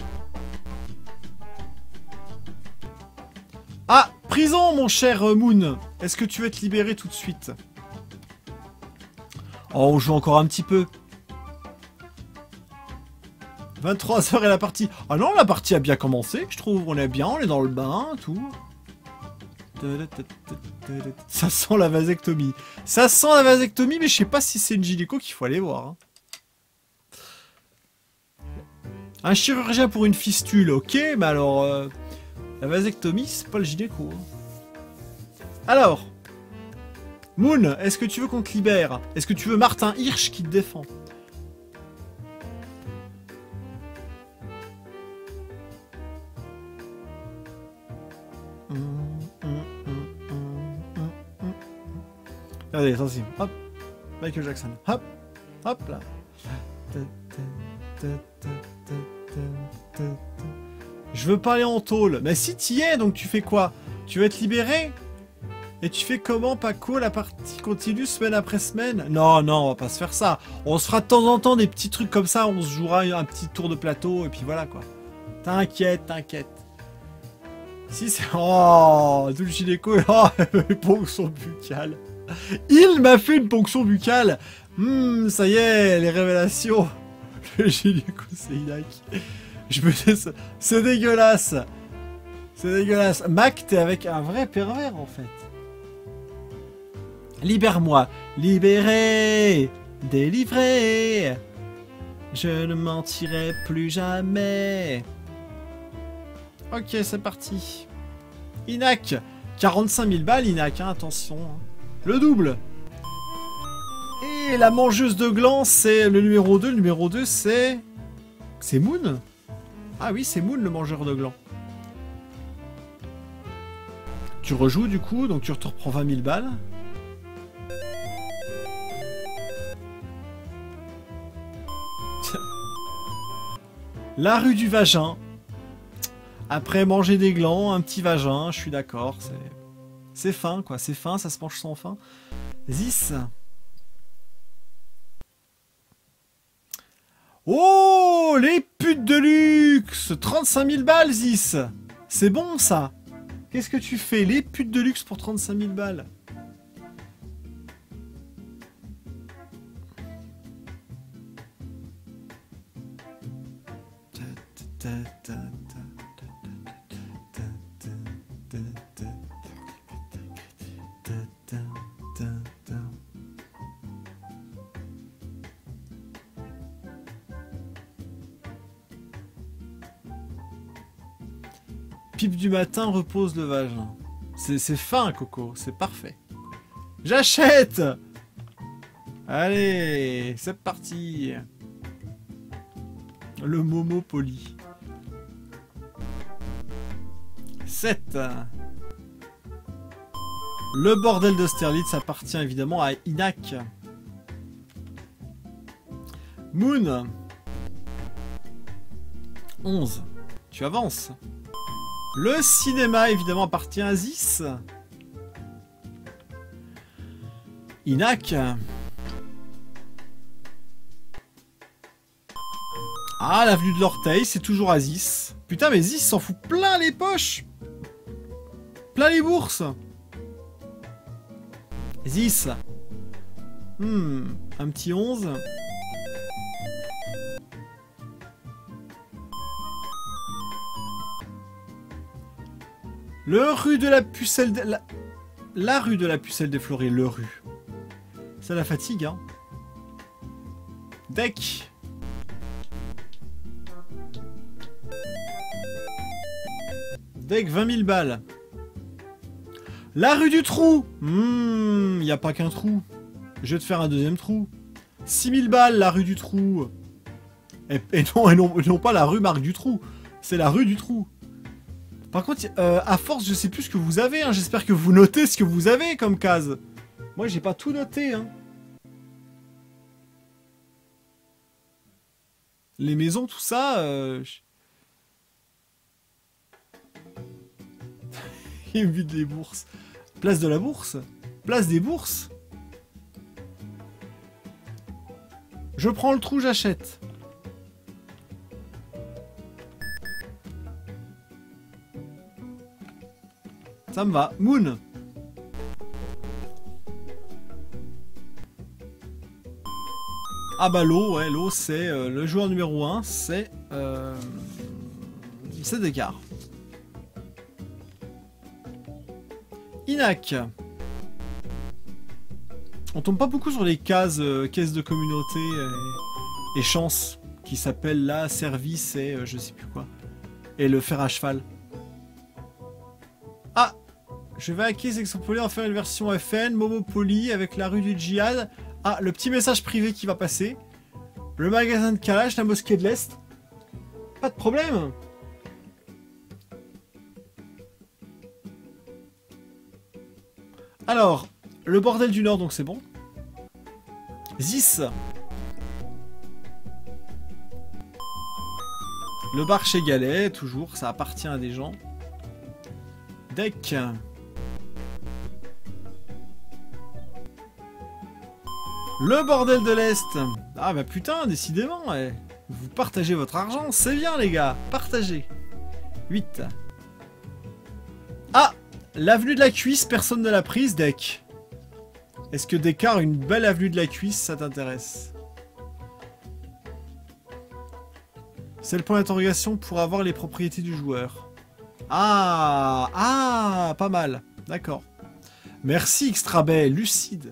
Ah, prison, mon cher Moon. Est-ce que tu veux te libérer tout de suite? Oh, on joue encore un petit peu. 23h et la partie. Ah non, la partie a bien commencé, je trouve. On est bien, on est dans le bain, tout. Ça sent la vasectomie. Ça sent la vasectomie, mais je sais pas si c'est une gynéco qu'il faut aller voir. Hein. Un chirurgien pour une fistule, ok, mais alors... la vasectomie, c'est pas le gynéco. Hein. Alors... Moon, est-ce que tu veux qu'on te libère? Est-ce que tu veux Martin Hirsch qui te défend? Regardez, attention. Hop. Michael Jackson. Hop. Hop là. Je veux pas aller en tôle. Mais si t'y es, donc tu fais quoi? Tu veux être libéré? Et tu fais comment, Paco? La partie continue semaine après semaine? Non, non, on va pas se faire ça. On se fera de temps en temps des petits trucs comme ça. On se jouera un petit tour de plateau et puis voilà quoi. T'inquiète, t'inquiète. Si c'est... Oh, tout le gynéco. Oh, ponction buccale. Il m'a fait une ponction buccale. Ça y est, les révélations. Le gynéco, c'est Inac. Je me dis, c'est dégueulasse. C'est dégueulasse. Mac, t'es avec un vrai pervers en fait. Libère-moi. Libéré. Délivré. Je ne mentirai plus jamais. Ok, c'est parti. Inac. 45 000 balles, Inac, hein, attention. Le double. Et la mangeuse de gland, c'est le numéro 2. Le numéro 2, c'est... C'est Moon. Ah oui, c'est Moon le mangeur de glands. Tu rejoues du coup, donc tu te reprends 20 000 balles. La rue du vagin. Après manger des glands, un petit vagin, je suis d'accord. C'est fin quoi, c'est fin, ça se mange sans fin. Zis. Oh, les putes de luxe! 35 000 balles, Zis! C'est bon ça! Qu'est-ce que tu fais? Les putes de luxe pour 35 000 balles. Pipe du matin repose le vagin. C'est fin, Coco. C'est parfait. J'achète! Allez, c'est parti. Le Momopoly. 7. Le bordel d'Austerlitz appartient évidemment à Inac. Moon. 11. Tu avances. Le cinéma, évidemment, appartient à Zis. Inac. Ah, l'avenue de l'Orteil, c'est toujours à Zis. Putain, mais Zis s'en fout plein les poches. Plein les bourses. Zis. Un petit 11. Le rue de la pucelle... La rue de la pucelle déflorée, le rue. Ça la fatigue, hein. Deck. Deck, 20 000 balles. La rue du trou. Y a pas qu'un trou. Je vais te faire un deuxième trou. 6 000 balles, la rue du trou. Et non pas la rue Marc du Trou. C'est la rue du trou. Par contre, à force, je sais plus ce que vous avez. Hein. J'espère que vous notez ce que vous avez comme case. Moi, j'ai pas tout noté. Hein. Les maisons, tout ça... Il me vide les bourses. Place de la bourse? Place des bourses? Je prends le trou, j'achète. Ça me va. Moon. Ah bah l'eau, ouais, l'eau c'est le joueur numéro 1, c'est Descartes. Inac. On tombe pas beaucoup sur les cases caisses de communauté et chance qui s'appellent là service et je sais plus quoi. Et le fer à cheval. Ah, je vais hacker Exopoly, en faire une version FN, Momopoly avec la rue du Djihad. Ah, le petit message privé qui va passer. Le magasin de Kalash, la mosquée de l'Est. Pas de problème. Alors, le bordel du Nord, donc c'est bon. Zis. Le bar chez Galet, toujours, ça appartient à des gens. Deck. Le bordel de l'Est. Ah bah putain, décidément, ouais. Vous partagez votre argent, c'est bien les gars. Partagez. 8. Ah, l'avenue de la Cuisse, personne ne l'a prise, Deck. Est-ce que Descartes, une belle avenue de la Cuisse, ça t'intéresse? C'est le point d'interrogation pour avoir les propriétés du joueur. Ah, pas mal. D'accord. Merci, Extrabel, lucide.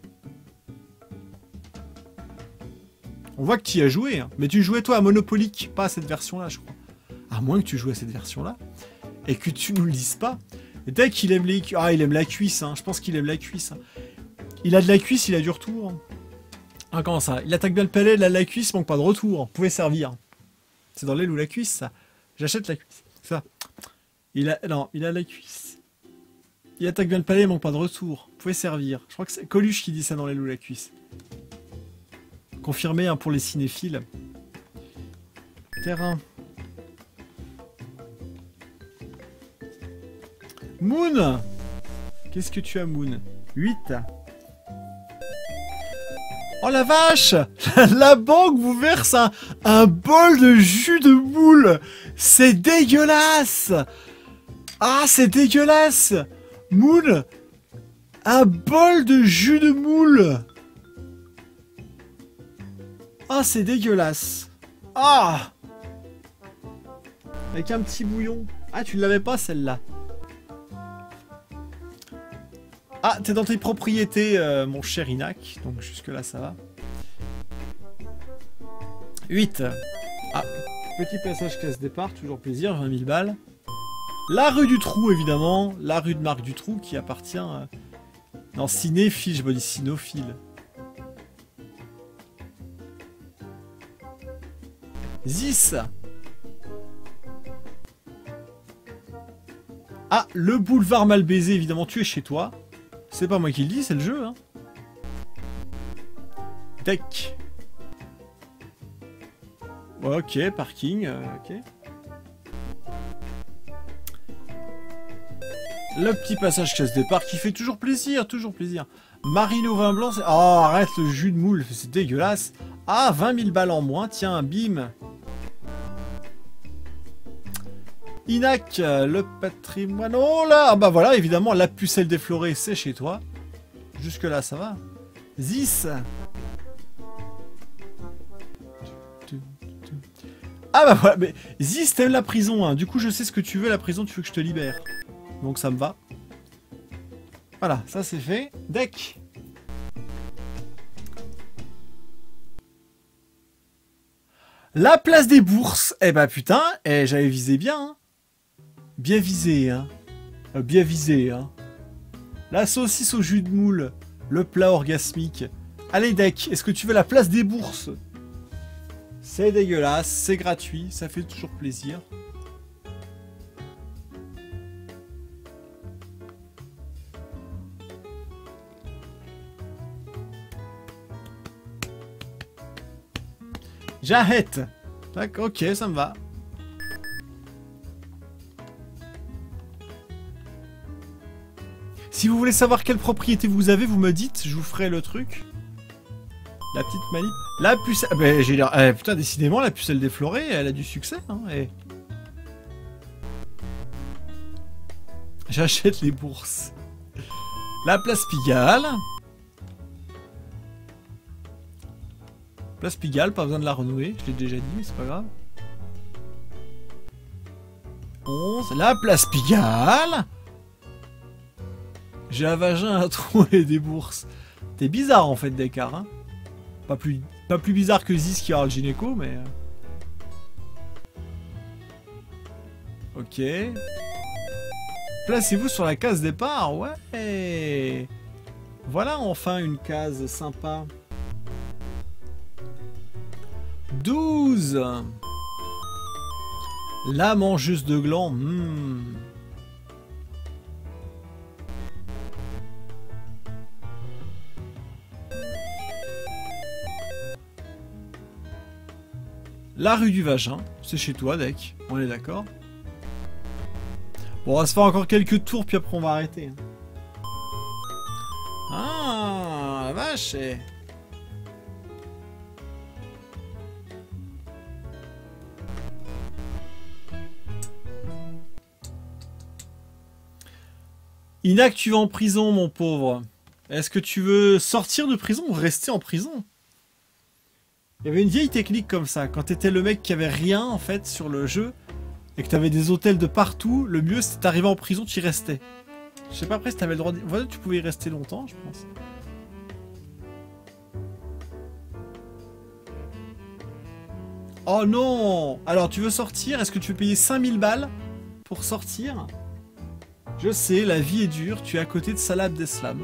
On voit que tu y as joué, hein. Mais tu jouais toi à Monopolique, pas à cette version-là, je crois. À moins que tu joues à cette version-là. Et que tu nous le dises pas. Et dès qu'il aime les... Ah, il aime la cuisse, hein. Je pense qu'il aime la cuisse. Hein. Il a de la cuisse, il a du retour. Hein. Ah, comment ça? Il attaque bien le palais, il a de la cuisse, il manque pas de retour. Vous pouvez servir. C'est dans l'aile ou la cuisse, ça. J'achète la cuisse. Ça. Non, il a la cuisse. Il attaque bien le palais, il manque pas de retour. Vous pouvez servir. Je crois que c'est Coluche qui dit ça dans les loups, la cuisse. Confirmé hein, pour les cinéphiles. Terrain. Moon. Qu'est-ce que tu as, Moon? 8. Oh la vache. La banque vous verse un bol de jus de moule. C'est dégueulasse. Ah, c'est dégueulasse. Moon. Un bol de jus de moule. Ah, c'est dégueulasse. Ah. Avec un petit bouillon. Ah, tu l'avais pas celle-là. Ah, t'es dans tes propriétés, mon cher Inac. Donc jusque-là, ça va. 8. Ah, petit passage casse départ, toujours plaisir, 20 000 balles. La rue du Trou, évidemment. La rue de Marc Dutroux, qui appartient... Non, cinéphile, je me dis cynophile. 10. Ah, le boulevard mal baisé, évidemment, tu es chez toi. C'est pas moi qui le dis, c'est le jeu, hein. Deck. Ouais, ok, parking, ok. Le petit passage casse départ qui fait toujours plaisir, toujours plaisir. Marine au vin blanc, c'est... Oh, arrête le jus de moule, c'est dégueulasse. Ah, 20 000 balles en moins, tiens, bim. Inac, le patrimoine... Oh là, ah bah voilà, évidemment, la pucelle déflorée, c'est chez toi. Jusque là, ça va. Zis. Ah bah voilà, mais Zis, t'aimes la prison, hein. Du coup, je sais ce que tu veux, la prison, tu veux que je te libère. Donc ça me va. Voilà, ça c'est fait. Deck. La place des bourses. Eh bah putain, j'avais visé bien, hein. Bien visé, hein. Bien visé, hein. La saucisse au jus de moule. Le plat orgasmique. Allez, Deck, est-ce que tu veux la place des bourses? C'est dégueulasse, c'est gratuit, ça fait toujours plaisir. J'arrête. D'accord, ok, ça me va. Si vous voulez savoir quelle propriété vous avez, vous me dites, je vous ferai le truc. La petite manip. La pucelle... Ben, j'ai l'air... putain, décidément, la pucelle déflorée, elle a du succès, hein, et... J'achète les bourses. La place Pigalle. Place Pigalle, pas besoin de la renouer, je l'ai déjà dit, mais c'est pas grave. 11. La place Pigalle. J'ai un vagin à trou et des bourses. T'es bizarre en fait, Descartes, hein. Pas plus bizarre que Ziz qui aura le gynéco, mais... Ok. Placez-vous sur la case départ, ouais. Voilà enfin une case sympa. 12. La mangeuse de glands. La rue du vagin. C'est chez toi, Deck. On est d'accord. Bon, on va se faire encore quelques tours, puis après on va arrêter. Ah, la vache. Inac, tu vas en prison, mon pauvre. Est-ce que tu veux sortir de prison ou rester en prison? Il y avait une vieille technique comme ça. Quand t'étais le mec qui avait rien, en fait, sur le jeu, et que t'avais des hôtels de partout, le mieux, c'est d'arriver en prison, tu y restais. Je sais pas après si t'avais le droit de... Voilà, tu pouvais y rester longtemps, je pense. Oh non! Alors, tu veux sortir? Est-ce que tu veux payer 5000 balles pour sortir? Je sais, la vie est dure, tu es à côté de Salah Abdeslam.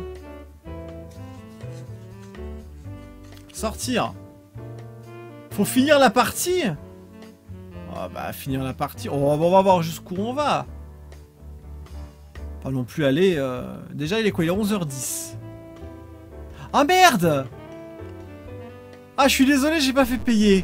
Sortir. Faut finir la partie? Oh va bah, finir la partie. On va voir jusqu'où on va. Pas non plus aller... Déjà, il est quoi? Il est 11h10. Ah merde! Ah, je suis désolé, j'ai pas fait payer.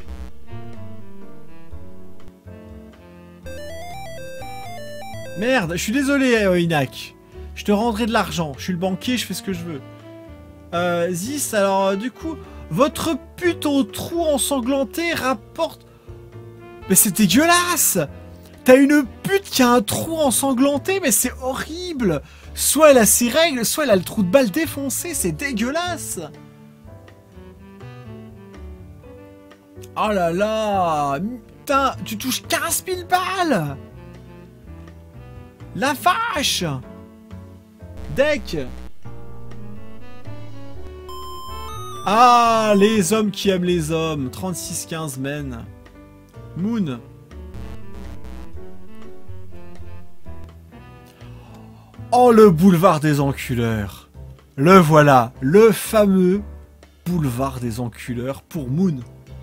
Merde, je suis désolé, Inak. Je te rendrai de l'argent. Je suis le banquier, je fais ce que je veux. Zis, alors, du coup, votre pute au trou ensanglanté rapporte... Mais c'est dégueulasse! T'as une pute qui a un trou ensanglanté, mais c'est horrible! Soit elle a ses règles, soit elle a le trou de balle défoncé, c'est dégueulasse! Oh là là! Putain, tu touches 15 000 balles! La vache! Deck! Ah, les hommes qui aiment les hommes. 36-15 men. Moon. Oh, le boulevard des enculeurs. Le voilà. Le fameux boulevard des enculeurs pour Moon.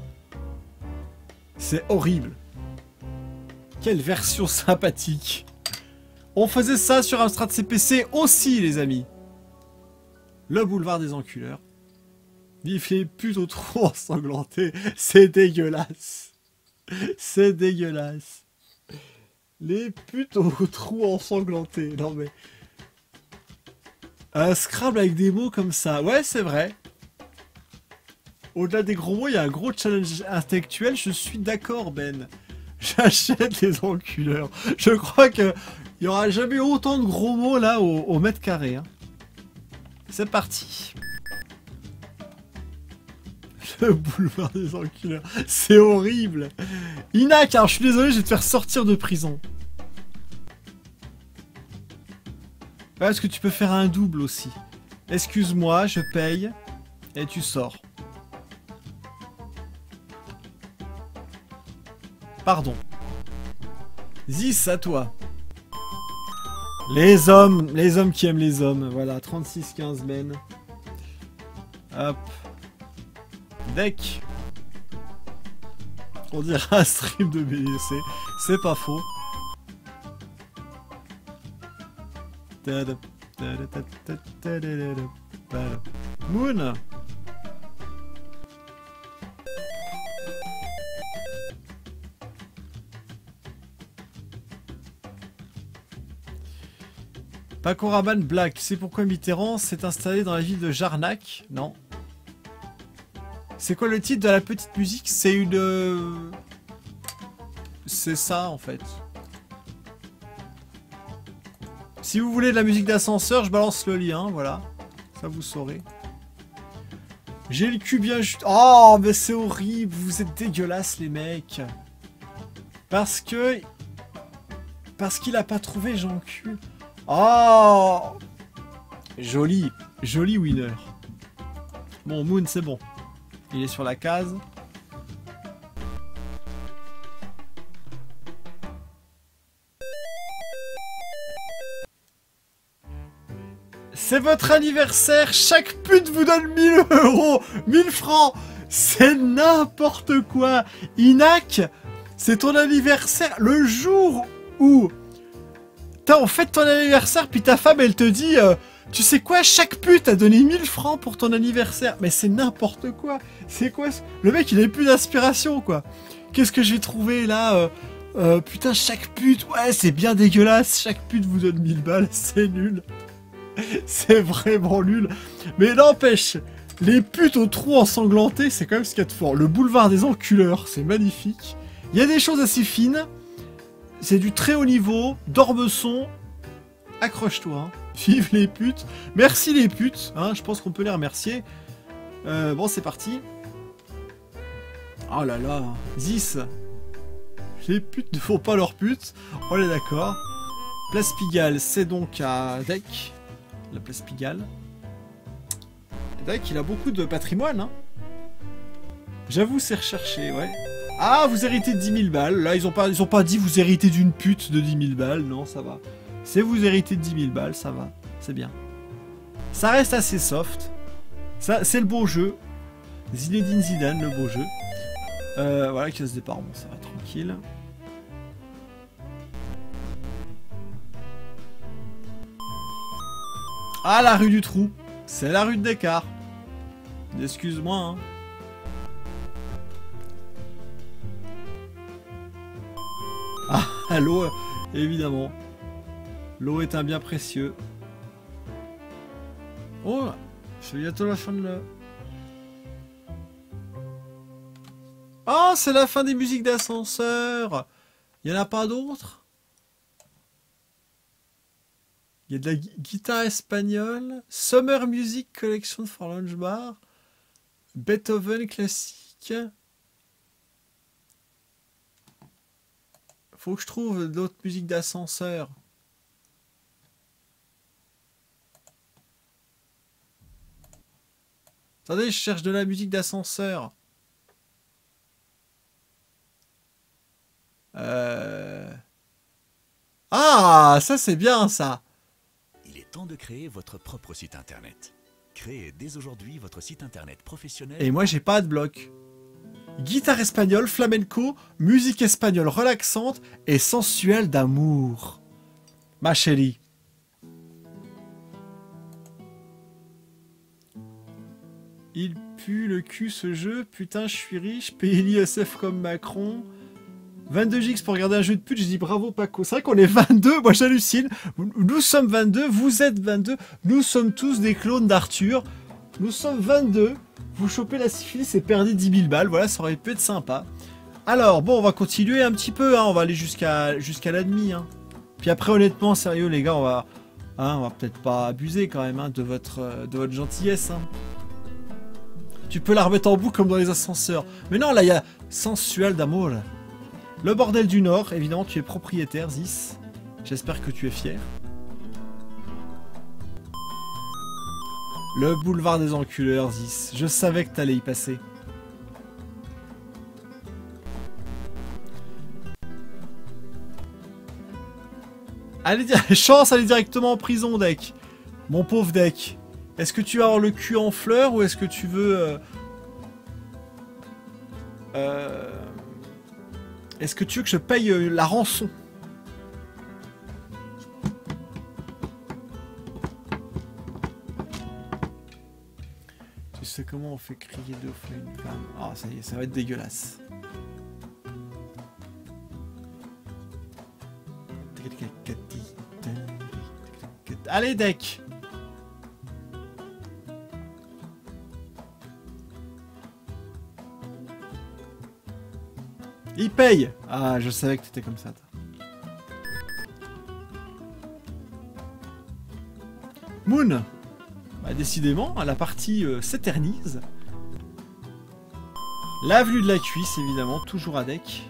C'est horrible. Quelle version sympathique. On faisait ça sur Amstrad CPC aussi, les amis. Le boulevard des enculeurs. Vive les putes au trou ensanglanté. C'est dégueulasse. C'est dégueulasse. Les putes au trou ensanglanté. Non mais... Un Scrabble avec des mots comme ça. Ouais, c'est vrai. Au-delà des gros mots, il y a un gros challenge intellectuel. Je suis d'accord, Ben. J'achète les enculeurs. Je crois que il n'y aura jamais autant de gros mots là au mètre carré. Hein. C'est parti. Le boulevard des enculeurs. C'est horrible. Inak, alors je suis désolé, je vais te faire sortir de prison. Ouais, est-ce que tu peux faire un double aussi? Excuse-moi, je paye. Et tu sors. Pardon. Zis, à toi. Les hommes qui aiment les hommes. Voilà, 36-15 men. Hop. Deck. On dirait un stream de BDC. C'est pas faux. Moon. Paco Rabanne Black, tu sais pourquoi Mitterrand s'est installé dans la ville de Jarnac? Non. C'est quoi le titre de la petite musique? C'est une... C'est ça en fait. Si vous voulez de la musique d'ascenseur, je balance le lien, voilà. Ça vous saurez. J'ai le cul bien juste... Oh, mais c'est horrible, vous êtes dégueulasses les mecs. Parce qu'il a pas trouvé Jean cul. Oh, joli, joli winner. Bon, Moon, c'est bon. Il est sur la case. C'est votre anniversaire, chaque pute vous donne 1000 euros, 1000 francs. C'est n'importe quoi. Inak, c'est ton anniversaire le jour où... on fête ton anniversaire, puis ta femme, elle te dit tu sais quoi, chaque pute a donné 1000 francs pour ton anniversaire. Mais c'est n'importe quoi. C'est quoi le mec, il avait plus d'inspiration, quoi. Qu'est-ce que j'ai trouvé, là putain, chaque pute, ouais, c'est bien dégueulasse. Chaque pute vous donne 1000 balles, c'est nul. C'est vraiment nul. Mais n'empêche, les putes au trou ensanglanté, c'est quand même ce qu'il y a de fort. Le boulevard des enculeurs, c'est magnifique. Il y a des choses assez fines. C'est du très haut niveau, d'Ormesson. Accroche-toi, hein. Vive les putes. Merci les putes, hein, je pense qu'on peut les remercier. Bon, c'est parti. Oh là là, Zis. Les putes ne font pas leurs putes. On est d'accord. Place Pigalle, c'est donc à Deck. La place Pigalle. Deck, il a beaucoup de patrimoine, hein. J'avoue, c'est recherché, ouais. Ah, vous héritez de 10 000 balles. Là, ils ont pas dit vous héritez d'une pute de 10 000 balles. Non, ça va. C'est vous héritez de 10 000 balles, ça va. C'est bien. Ça reste assez soft. Ça, c'est le beau jeu. Zinedine Zidane, le beau jeu. Voilà, qui se départ. Bon, ça va tranquille. Ah, la rue du Trou. C'est la rue de Descartes. Excuse-moi, hein. Ah, l'eau, évidemment. L'eau est un bien précieux. Oh, c'est bientôt la fin de la... Oh, c'est la fin des musiques d'ascenseur. Il n'y en a pas d'autres? Il y a de la guitare espagnole. Summer Music Collection for Lounge Bar. Beethoven classique. Faut que je trouve d'autres musiques d'ascenseur. Attendez, je cherche de la musique d'ascenseur. Ah, ça c'est bien ça.
Il est temps de créer votre propre site internet. Créez dès aujourd'hui votre site internet professionnel.
Et moi j'ai pas de bloc. Guitare espagnole, flamenco, musique espagnole relaxante et sensuelle d'amour. Ma chérie. Il pue le cul ce jeu, putain je suis riche, paye l'ISF comme Macron. 22 gigs pour regarder un jeu de pute, je dis bravo Paco. C'est vrai qu'on est 22, moi j'hallucine. Nous sommes 22, vous êtes 22, nous sommes tous des clones d'Arthur. Nous sommes 22, vous chopez la syphilis et perdez 10 000 balles, voilà, ça aurait pu être sympa. Alors bon, on va continuer un petit peu, hein, on va aller jusqu'à la demi. Hein. Puis après honnêtement, sérieux les gars, on va peut-être pas abuser quand même hein, de votre gentillesse. Hein. Tu peux la remettre en boucle comme dans les ascenseurs. Mais non, là il y a sensuel d'amour. Le bordel du Nord, évidemment, tu es propriétaire, Zis. J'espère que tu es fier. Le boulevard des enculeurs, Zis. Je savais que t'allais y passer. Allez, chance, allez directement en prison, Deck. Mon pauvre Deck. Est-ce que tu vas avoir le cul en fleurs ou est-ce que tu veux... Est-ce que tu veux que je paye la rançon? Tu sais comment on fait crier deux fois une femme? Ah, ça y est, ça va être dégueulasse. Allez, Deck! Il paye! Ah, je savais que t'étais comme ça, toi. Moon! Bah, décidément, la partie s'éternise. L'avenue de la cuisse, évidemment, toujours à Deck.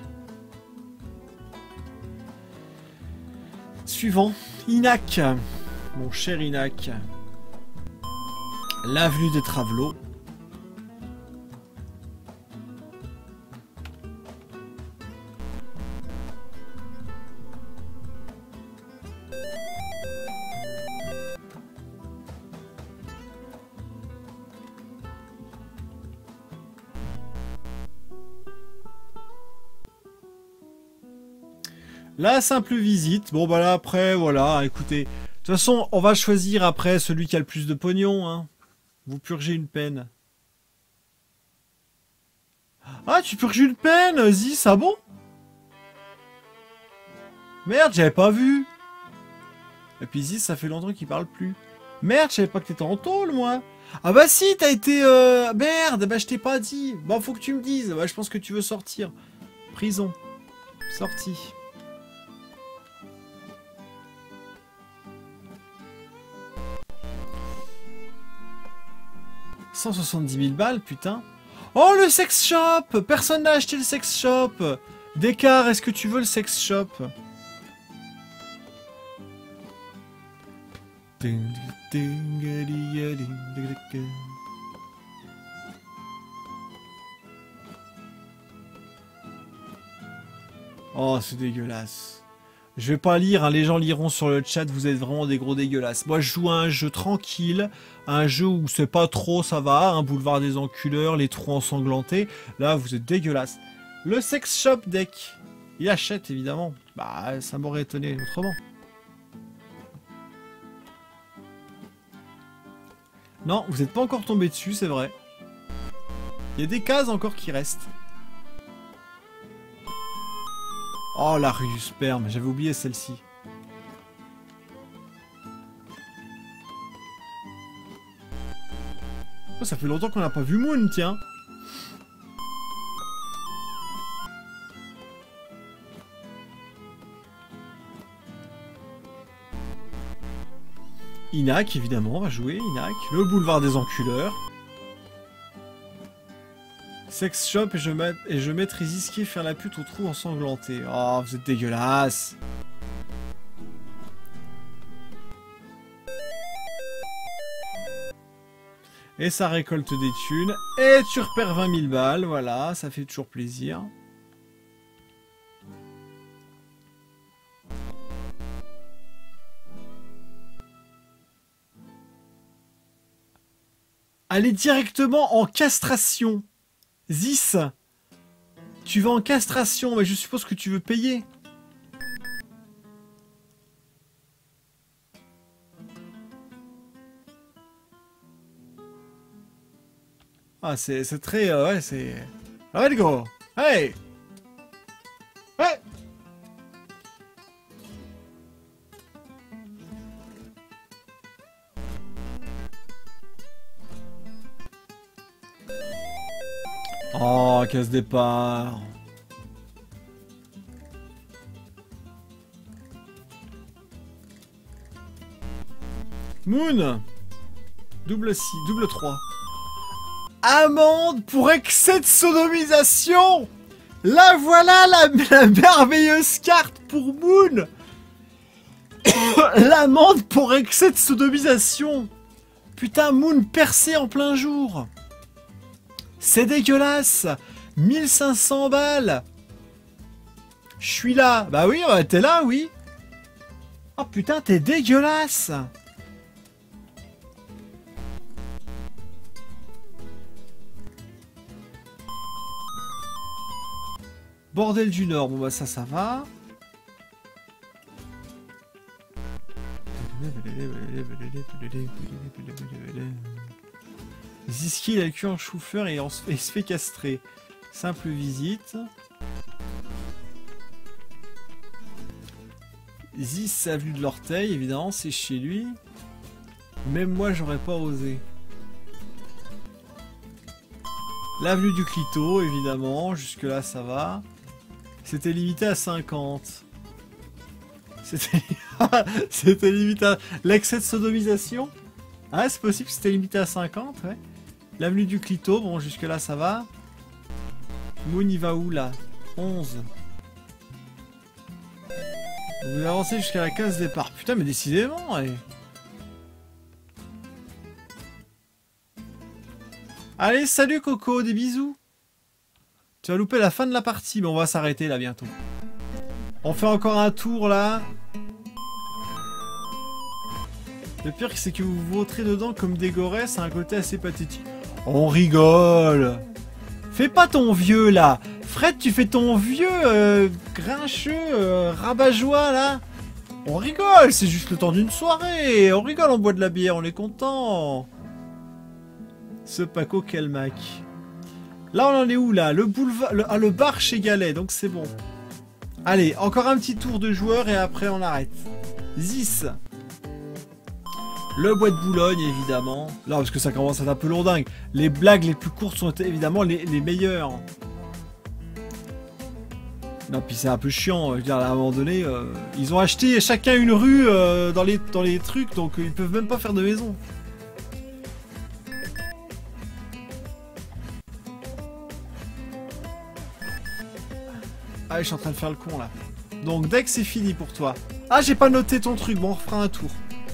Suivant, Inac. Mon cher Inac. L'avenue des Travelots. La simple visite. Bon bah là après voilà, écoutez. De toute façon, on va choisir après celui qui a le plus de pognon. Hein. Vous purgez une peine. Ah, tu purges une peine, Zis, ah bon? Merde, j'avais pas vu. Et puis Zis, ça fait longtemps qu'il parle plus. Merde, je savais pas que t'étais en tôle, moi. Ah bah si, t'as été... Merde, bah je t'ai pas dit. Bon, faut que tu me dises. Bah, je pense que tu veux sortir. Prison. Sortie. 170 000 balles, putain. Oh, le sex shop! Personne n'a acheté le sex shop! Descartes, est-ce que tu veux le sex shop? Oh, c'est dégueulasse. Je vais pas lire, hein, les gens liront sur le chat, vous êtes vraiment des gros dégueulasses. Moi, je joue à un jeu tranquille, un jeu où c'est pas trop, ça va, un boulevard des enculeurs, les trous ensanglantés. Là, vous êtes dégueulasses. Le sex shop, Deck. Il achète, évidemment. Bah, ça m'aurait étonné autrement. Non, vous n'êtes pas encore tombé dessus, c'est vrai. Il y a des cases encore qui restent. Oh, la rue du sperme, j'avais oublié celle-ci. Oh, ça fait longtemps qu'on n'a pas vu Moon, tiens. Inak, évidemment, va jouer, Inak. Le boulevard des enculeurs. Sex shop et je mettrai Ziski faire la pute au trou ensanglanté. Oh, vous êtes dégueulasse. Et ça récolte des thunes. Et tu repères 20 000 balles, voilà, ça fait toujours plaisir. Allez directement en castration. Zis, tu vas en castration, mais je suppose que tu veux payer. Ah, c'est très... ouais, c'est... Let's go. Hey. Hey. Oh, casse départ. Moon. Double 6, double 3. Amende pour excès de sodomisation. Là voilà la merveilleuse carte pour Moon. L'amende pour excès de sodomisation. Putain, Moon percé en plein jour. C'est dégueulasse. 1500 balles. Je suis là. Bah oui, t'es là, oui. Oh putain, t'es dégueulasse. Bordel du Nord, bon bah ça va. Ziski, il a le cul en chauffeur et il se fait castrer. Simple visite. Zis, avenue de l'Orteil, évidemment, c'est chez lui. Même moi, j'aurais pas osé. L'avenue du Clito, évidemment, jusque là ça va. C'était limité à 50. C'était limité à... L'excès de sodomisation. Ah, c'est possible que c'était limité à 50, ouais. L'avenue du Clito, bon, jusque là ça va. Moon, il va où là? 11. Vous avancez jusqu'à la case départ. Putain, mais décidément, ouais. Allez, salut Coco, des bisous. Tu vas louper la fin de la partie, mais on va s'arrêter là bientôt. On fait encore un tour là. Le pire c'est que vous vautrez dedans comme des gorées, c'est un côté assez pathétique. On rigole. Fais pas ton vieux là. Fred, tu fais ton vieux grincheux, rabat-joie là. On rigole, c'est juste le temps d'une soirée. On rigole, on boit de la bière, on est content. Ce Paco Kelmac. Là, on en est où, là? Le boulevard... le bar chez Galet, donc c'est bon. Allez, encore un petit tour de joueurs et après, on arrête. Zis. Le bois de Boulogne, évidemment. Là, parce que ça commence à être un peu lourdingue. Les blagues les plus courtes sont évidemment les meilleures. Non, puis c'est un peu chiant. Je veux dire, à un moment donné, ils ont acheté chacun une rue dans les trucs, donc ils peuvent même pas faire de maison. Ah, je suis en train de faire le con là. Donc dès que c'est fini pour toi. Ah, j'ai pas noté ton truc, bon on refera un tour.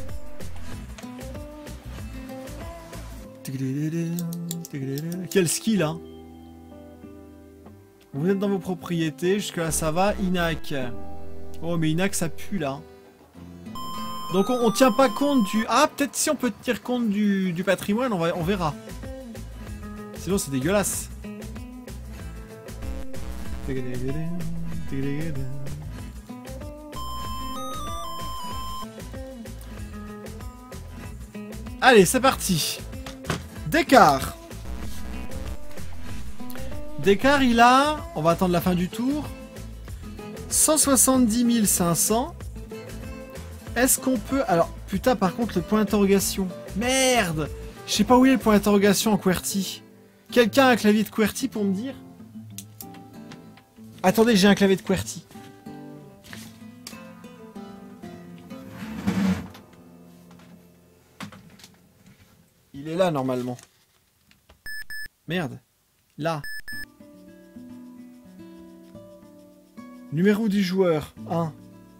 Quel skill hein. Vous êtes dans vos propriétés, jusque là ça va. Inak. Oh mais Inak ça pue là. Donc on tient pas compte du... Ah peut-être si on peut tenir compte du patrimoine, on verra. Sinon c'est dégueulasse. Allez, c'est parti. Descartes. Descartes, il a... On va attendre la fin du tour. 170 500. Est-ce qu'on peut... Alors, putain, par contre, le point d'interrogation. Merde! Je sais pas où est le point d'interrogation en QWERTY. Quelqu'un a un clavier de QWERTY pour me dire? Attendez, j'ai un clavier de QWERTY. Il est là, normalement. Merde. Là. Numéro du joueur. 1.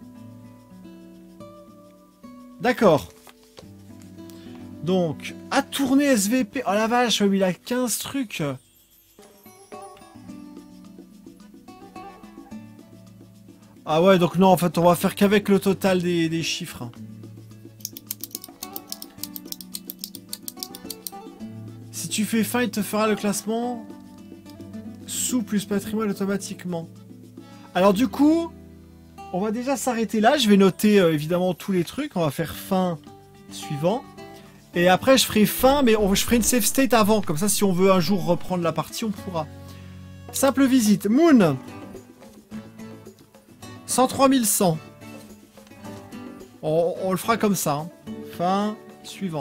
D'accord. Donc, à tourner SVP. Oh la vache, il a 15 trucs. Ah ouais, donc non, en fait, on va faire qu'avec le total des chiffres. Si tu fais fin, il te fera le classement sous plus patrimoine automatiquement. Alors du coup, on va déjà s'arrêter là. Je vais noter évidemment tous les trucs. On va faire fin suivant. Et après, je ferai fin, mais je ferai une save state avant. Comme ça, si on veut un jour reprendre la partie, on pourra. Simple visite. Moon. 103 100. On le fera comme ça. Hein. Fin suivant.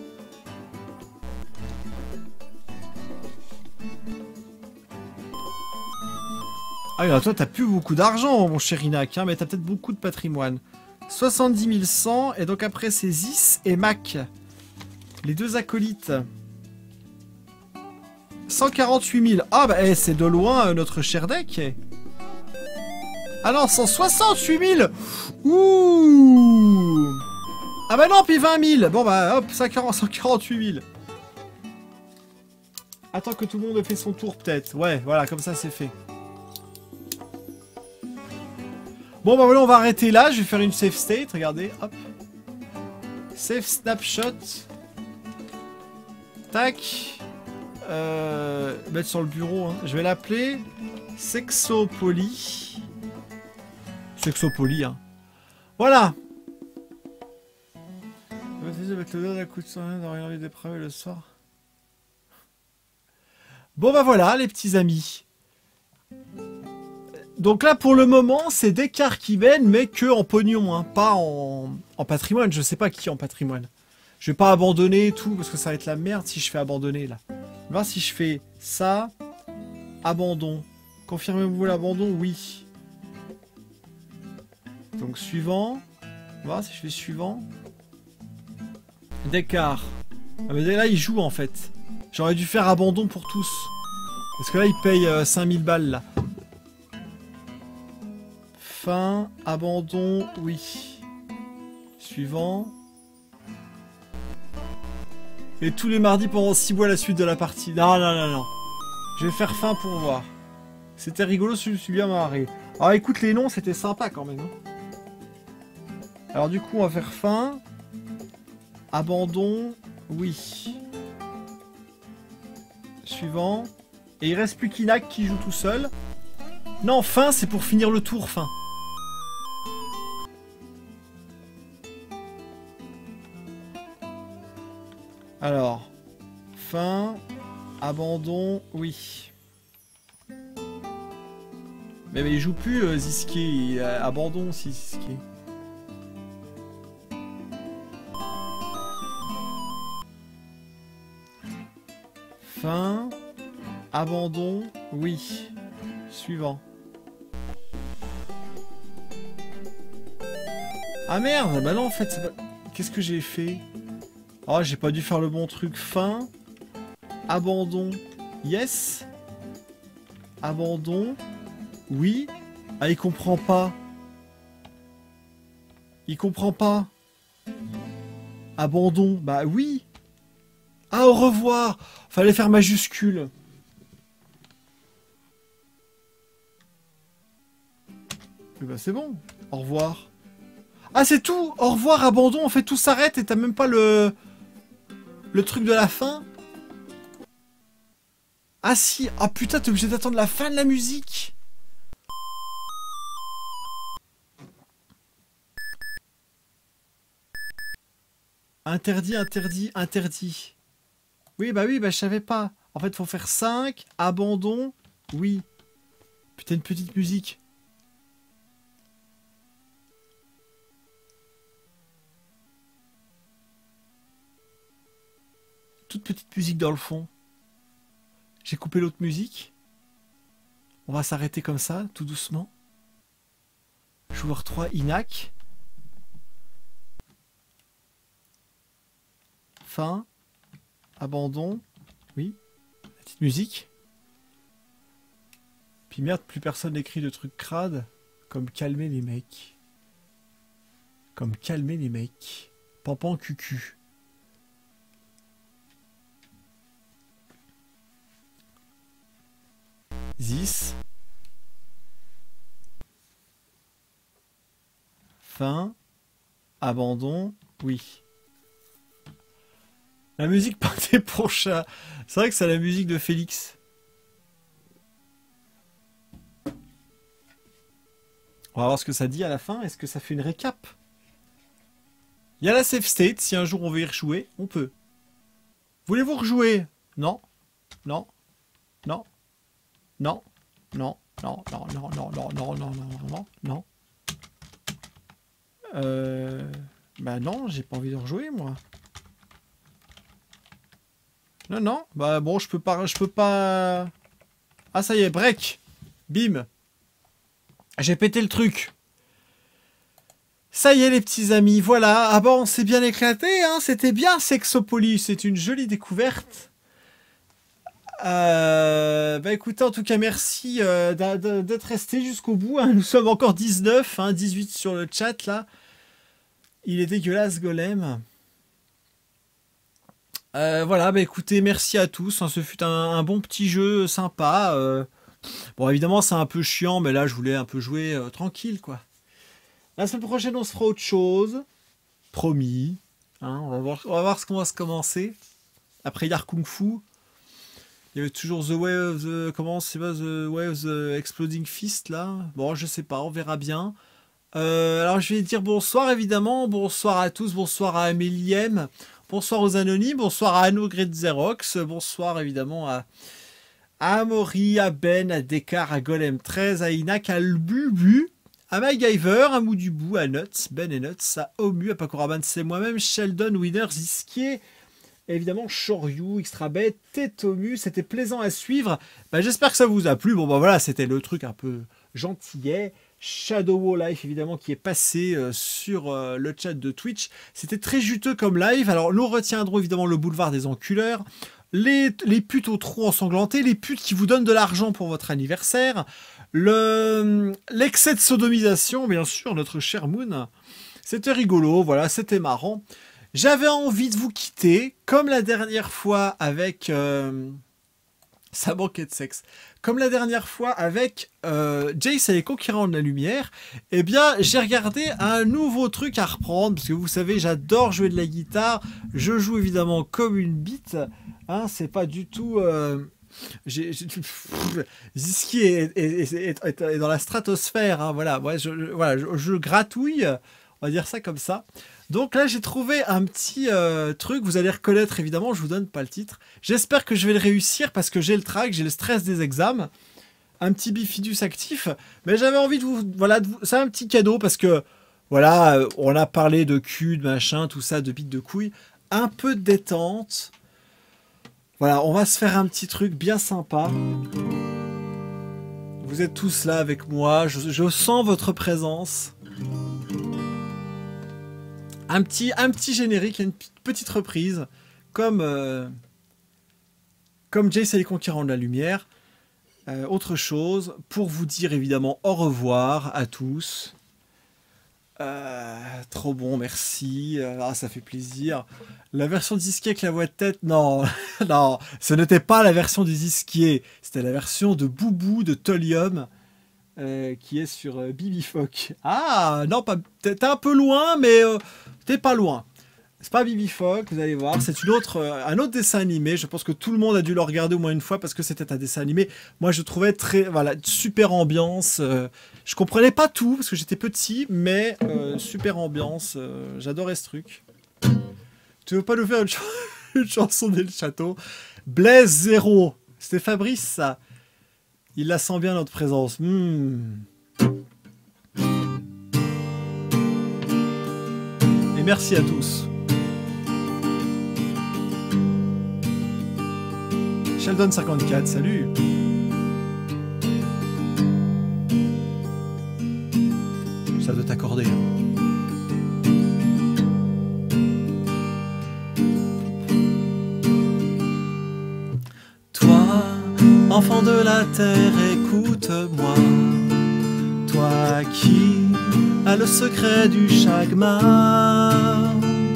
Ah oui, alors toi, t'as plus beaucoup d'argent, mon cher Inac, hein, mais t'as peut-être beaucoup de patrimoine. 70 100, et donc après, c'est Zis et Mac. Les deux acolytes. 148 000. Ah bah, c'est de loin notre cher deck. Ah non, 168 000. Ouh. Ah bah non, puis 20 000. Bon bah, hop, 148 000. Attends que tout le monde ait fait son tour, peut-être. Ouais, voilà, comme ça, c'est fait. Bon bah voilà, on va arrêter là, je vais faire une save state, regardez, hop. Save snapshot. Tac. Mettre sur le bureau, hein. Je vais l'appeler Sexopoly. Sexopoly, hein. Voilà. Avec le dos d'un coup de sang, d'avoir envie de dépraver le soir. Bon bah voilà, les petits amis. Donc là, pour le moment, c'est Descartes qui mène, mais que en pognon, hein, pas en patrimoine. Je sais pas qui en patrimoine. Je vais pas abandonner tout, parce que ça va être la merde si je fais abandonner, là. On va voir si je fais ça. Abandon. Confirmez-vous l'abandon? Oui. Donc, suivant. On va voir si je fais suivant. Descartes. Ah, mais là, il joue, en fait. J'aurais dû faire abandon pour tous. Parce que là, il paye 5000 balles, là. Fin, abandon, oui. Suivant. Et tous les mardis pendant 6 mois la suite de la partie. Non, non, non, non. Je vais faire fin pour voir. C'était rigolo, je suis bien marré. Alors écoute, les noms, c'était sympa quand même. Hein. Alors du coup, on va faire fin. Abandon, oui. Suivant. Et il reste plus qu'Inac qui joue tout seul. Non, fin, c'est pour finir le tour, fin. Alors, fin, abandon, oui. Mais il joue plus Ziski, abandon si Ziski. Fin, abandon, oui. Suivant. Ah merde, bah non en fait, pas... qu'est-ce que j'ai fait? Oh, j'ai pas dû faire le bon truc. Fin. Abandon. Yes. Abandon. Oui. Ah, il comprend pas. Il comprend pas. Abandon. Bah oui. Ah, au revoir. Fallait faire majuscule. Bah c'est bon. Au revoir. Ah, c'est tout. Au revoir, abandon. En fait, tout s'arrête et t'as même pas le truc de la fin. Ah si. Ah putain, t'es obligé d'attendre la fin de la musique. Interdit, interdit, interdit. Oui, bah je savais pas. En fait, faut faire 5, abandon, oui. Putain, une petite musique. Toute petite musique dans le fond. J'ai coupé l'autre musique. On va s'arrêter comme ça, tout doucement. Joueur 3, Inac. Fin. Abandon. Oui. La petite musique. Puis merde, plus personne n'écrit de trucs crades. Comme calmer les mecs. Comme calmer les mecs. Pampan cucu. Zis. Fin. Abandon. Oui. La musique pâté pour chat. C'est vrai que c'est la musique de Félix. On va voir ce que ça dit à la fin. Est-ce que ça fait une récap? Il y a la save state. Si un jour on veut y rejouer, on peut. Voulez-vous rejouer? Non. Non. Non. Non. Non. Non. Non. Non. Non. Non. Non. Non. Non. Non. Bah non, j'ai pas envie de rejouer moi. Non, non. Bah bon, je peux pas... Ah ça y est, break. Bim. J'ai pété le truc. Ça y est les petits amis, voilà. Ah bon, c'est bien éclaté, hein. C'était bien Sexopolis, c'est une jolie découverte. Bah écoutez, en tout cas, merci d'être resté jusqu'au bout. Hein. Nous sommes encore 19, hein, 18 sur le chat là. Il est dégueulasse, Golem. Voilà, bah écoutez, merci à tous. Hein, ce fut un bon petit jeu sympa. Bon, évidemment, c'est un peu chiant, mais là, je voulais un peu jouer tranquille, quoi. La semaine prochaine, on se fera autre chose. Promis. Hein, on va voir ce qu'on va se commencer. Après Yar Kung Fu. Il y avait toujours The Way of the... Comment c'est pas The Way of the Exploding Fist, là. Bon, je sais pas, on verra bien. Alors, je vais dire bonsoir, évidemment. Bonsoir à tous. Bonsoir à Amélie M. Bonsoir aux anonymes. Bonsoir à Anno Great Xerox. Bonsoir, évidemment, à Amaury, à Ben, à Descartes, à Golem 13, à Inac, à Bubu, à MacGyver, à Moudubou, à Nuts, Ben et Nuts, à Omu, à Pacoraban, c'est moi-même, Sheldon, Winner, Ziskier, évidemment Shoryu, Extrabet, Tetomu, c'était plaisant à suivre. Bah, j'espère que ça vous a plu. Bon, bah voilà, c'était le truc un peu gentillet. Shadow Life, évidemment, qui est passé sur le chat de Twitch. C'était très juteux comme live. Alors, nous retiendrons évidemment le boulevard des enculeurs. Les putes au trou ensanglanté, les putes qui vous donnent de l'argent pour votre anniversaire, l'excès de sodomisation, bien sûr, notre cher Moon. C'était rigolo, voilà, c'était marrant. J'avais envie de vous quitter, comme la dernière fois avec... ça manquait de sexe. Comme la dernière fois avec Jace et les Conquérants de la Lumière, eh bien, j'ai regardé un nouveau truc à reprendre, parce que vous savez, j'adore jouer de la guitare. Je joue évidemment comme une bite. Hein, c'est pas du tout... Ziski est dans la stratosphère. Hein, voilà, ouais, je gratouille, on va dire ça comme ça. Donc là, j'ai trouvé un petit truc. Vous allez reconnaître, évidemment, je vous donne pas le titre. J'espère que je vais le réussir parce que j'ai le trac, j'ai le stress des examens. Un petit bifidus actif. Mais j'avais envie de vous... Voilà, c'est un petit cadeau parce que... Voilà, on a parlé de cul, de machin, tout ça, de bites de couilles. Un peu de détente. Voilà, on va se faire un petit truc bien sympa. Vous êtes tous là avec moi. Je sens votre présence. Un petit générique, une petite reprise, comme Jace et les Conquérants de la Lumière. Autre chose, pour vous dire évidemment au revoir à tous. Trop bon, merci. Ça fait plaisir. La version Ziskier avec la voix de tête, non, non, ce n'était pas la version du Ziskier, c'était la version de Boubou de Tolium. Qui est sur Bibifoc. Ah, non, t'es un peu loin, mais t'es pas loin. C'est pas Bibifoc, vous allez voir. C'est un autre dessin animé. Je pense que tout le monde a dû le regarder au moins une fois parce que c'était un dessin animé. Moi, je trouvais super ambiance. Je comprenais pas tout parce que j'étais petit, mais super ambiance. J'adorais ce truc. Tu veux pas nous faire une chose? Une chanson dès le château. Blaise 0. C'était Fabrice, ça. Il la sent bien, notre présence. Et merci à tous. Sheldon 54, salut. Ça doit t'accorder. Toi, enfant de la terre, écoute-moi. Toi qui as le secret du chagrin.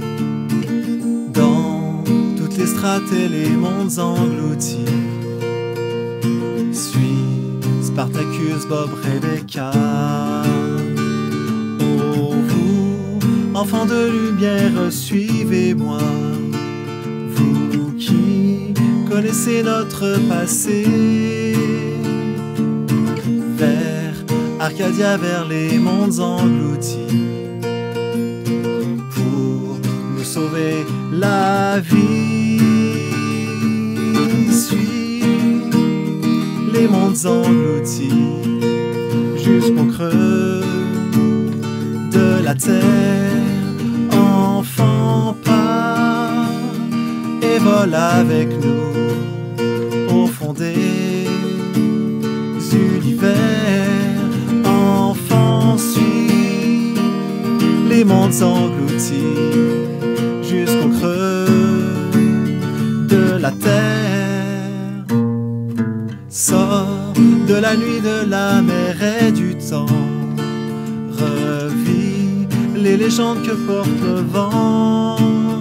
Dans toutes les strates et les mondes engloutis. Suis Spartacus, Bob, Rebecca. Oh vous, enfants de lumière, suivez-moi. Vous qui connaissez notre passé. Vers Arcadia, vers les mondes engloutis. Pour nous sauver la vie. Suis les mondes engloutis jusqu'au creux de la terre. Enfant, pars et vole avec nous au fond des univers. Enfant, suis les mondes engloutis jusqu'au creux de la terre. Sors de la nuit, de la mer et du temps. Revis les légendes que porte le vent.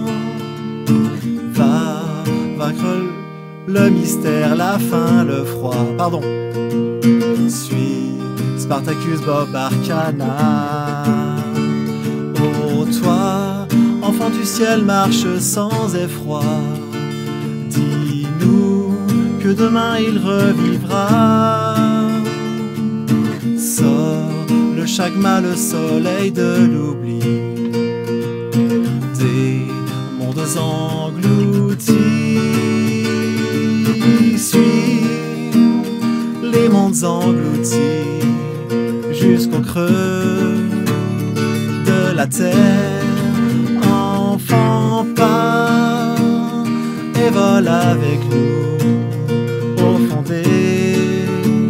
Va vaincre le mystère, la faim, le froid. Pardon. Suis Spartacus, Bob, Arcana. Oh toi, enfant du ciel, marche sans effroi. Dis-nous que demain il revivra. Sors le chagma, le soleil de l'oubli. Des mondes engloutis. Suis les mondes engloutis jusqu'au creux de la terre. Enfant, pars et vole avec nous au fond des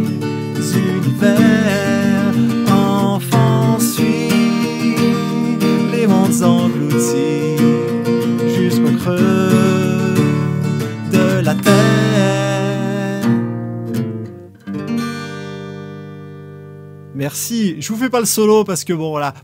univers. Enfant, suis les mondes engloutis jusqu'au creux de la terre. Merci, je vous fais pas le solo parce que bon voilà.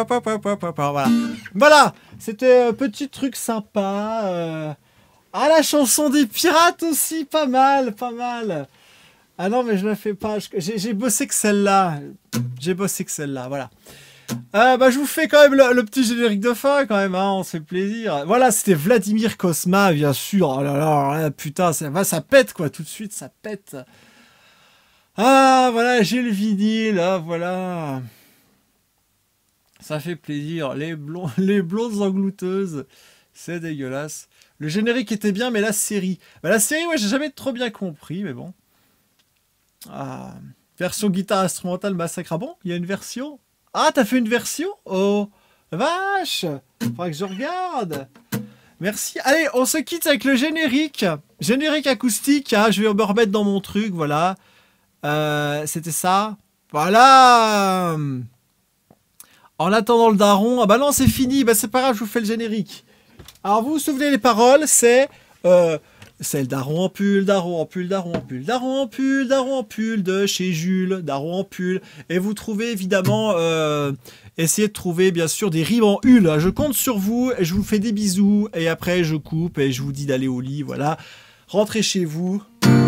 Voilà, c'était un petit truc sympa. Ah, la chanson des pirates aussi, pas mal, pas mal. Ah non, mais je la fais pas. J'ai bossé que celle-là. J'ai bossé que celle-là, voilà. Bah, je vous fais quand même le petit générique de fin, quand même, hein, on se fait plaisir. Voilà, c'était Vladimir Cosma, bien sûr. Oh là là, putain, ça pète, quoi, tout de suite, ça pète. Ah, voilà, j'ai le vinyle, ah, voilà. Ça fait plaisir. Les blondes englouteuses, c'est dégueulasse. Le générique était bien, mais la série... Bah, la série, ouais, j'ai jamais trop bien compris, mais bon. Ah, version guitare instrumentale Massacre. Ah bon, il y a une version? Ah, t'as fait une version? Oh, vache! Faudra que je regarde. Merci. Allez, on se quitte avec le générique. Générique acoustique, hein, je vais me remettre dans mon truc, voilà. C'était ça. Voilà. En attendant le daron... Ah bah non, c'est fini. Bah c'est pas grave, je vous fais le générique. Alors, vous vous souvenez les paroles, c'est le daron en pull, daron en pull, daron en pull, daron en pull, daron en pull de chez Jules, daron en pull. Et vous trouvez évidemment, essayez de trouver bien sûr des rimes en hul. Je compte sur vous, et je vous fais des bisous, et après je coupe et je vous dis d'aller au lit, voilà. Rentrez chez vous.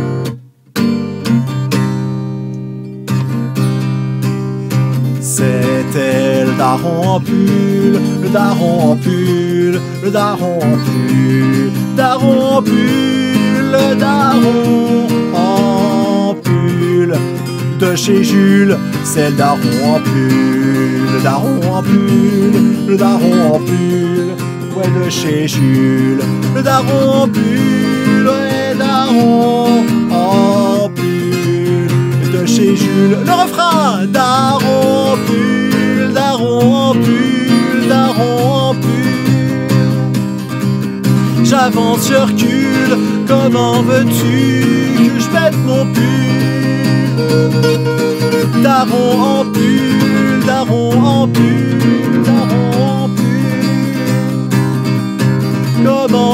C'était le daron en pull, le daron en pull, le daron en pull, daron en pull, le daron en pull de chez Jules, c'est le daron en pull, le daron en pull, le daron en pull. ouais, de chez Jules. Le daron en pull, ouais, daron en pull, de chez Jules. Le refrain, daron en pull, daron en pull, daron en pull. J'avance, je recule, comment veux-tu que je mette mon pull? Daron en pull, daron en pull, daron en pull. Comment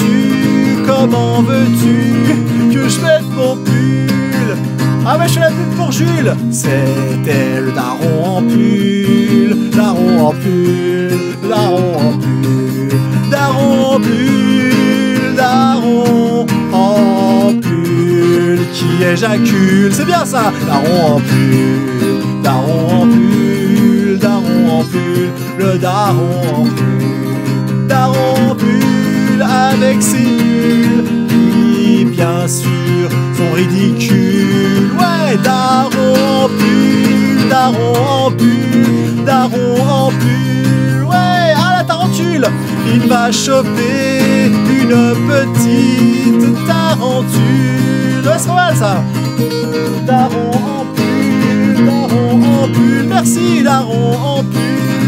veux-tu que je mette mon pull? Ah ouais, je fais la pub pour Jules. C'était le daron en pull, daron en pull, daron en pull, daron en pull, daron en pull, qui éjacule, c'est bien ça. Daron en pull, daron en pull, daron en pull, le daron en pull, daron en pull, avec ses bulles qui bien sûr sont ridicules. Ouais, daron en pull, daron en pull, daron en pull. Ouais, à la tarentule, il va choper une petite tarentule. Ouais, c'est pas mal ça. Daron en pull, daron en pull. Merci, daron en pull.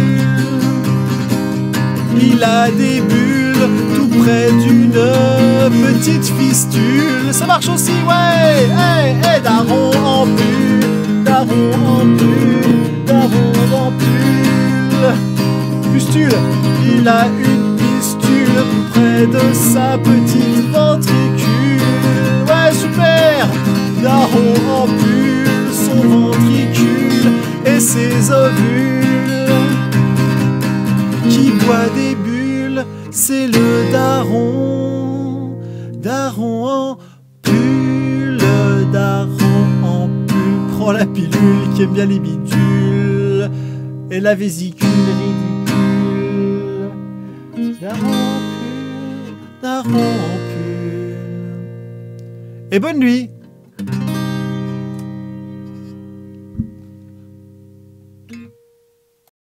Il a des bulles tout près d'une petite fistule. Ça marche aussi, ouais. Hey, hey, daron en pull, daron en pull, daron en pull. Pustule, il a une pistule près de sa petite ventricule. Ouais, super. Daron en pull, son ventricule et ses ovules qui boit des bulles, c'est le daron. Daron en pull, le daron en pull prend la pilule qui aime bien les bidules et la vésicule ridicule. Daron en pull, daron en pull. Et bonne nuit.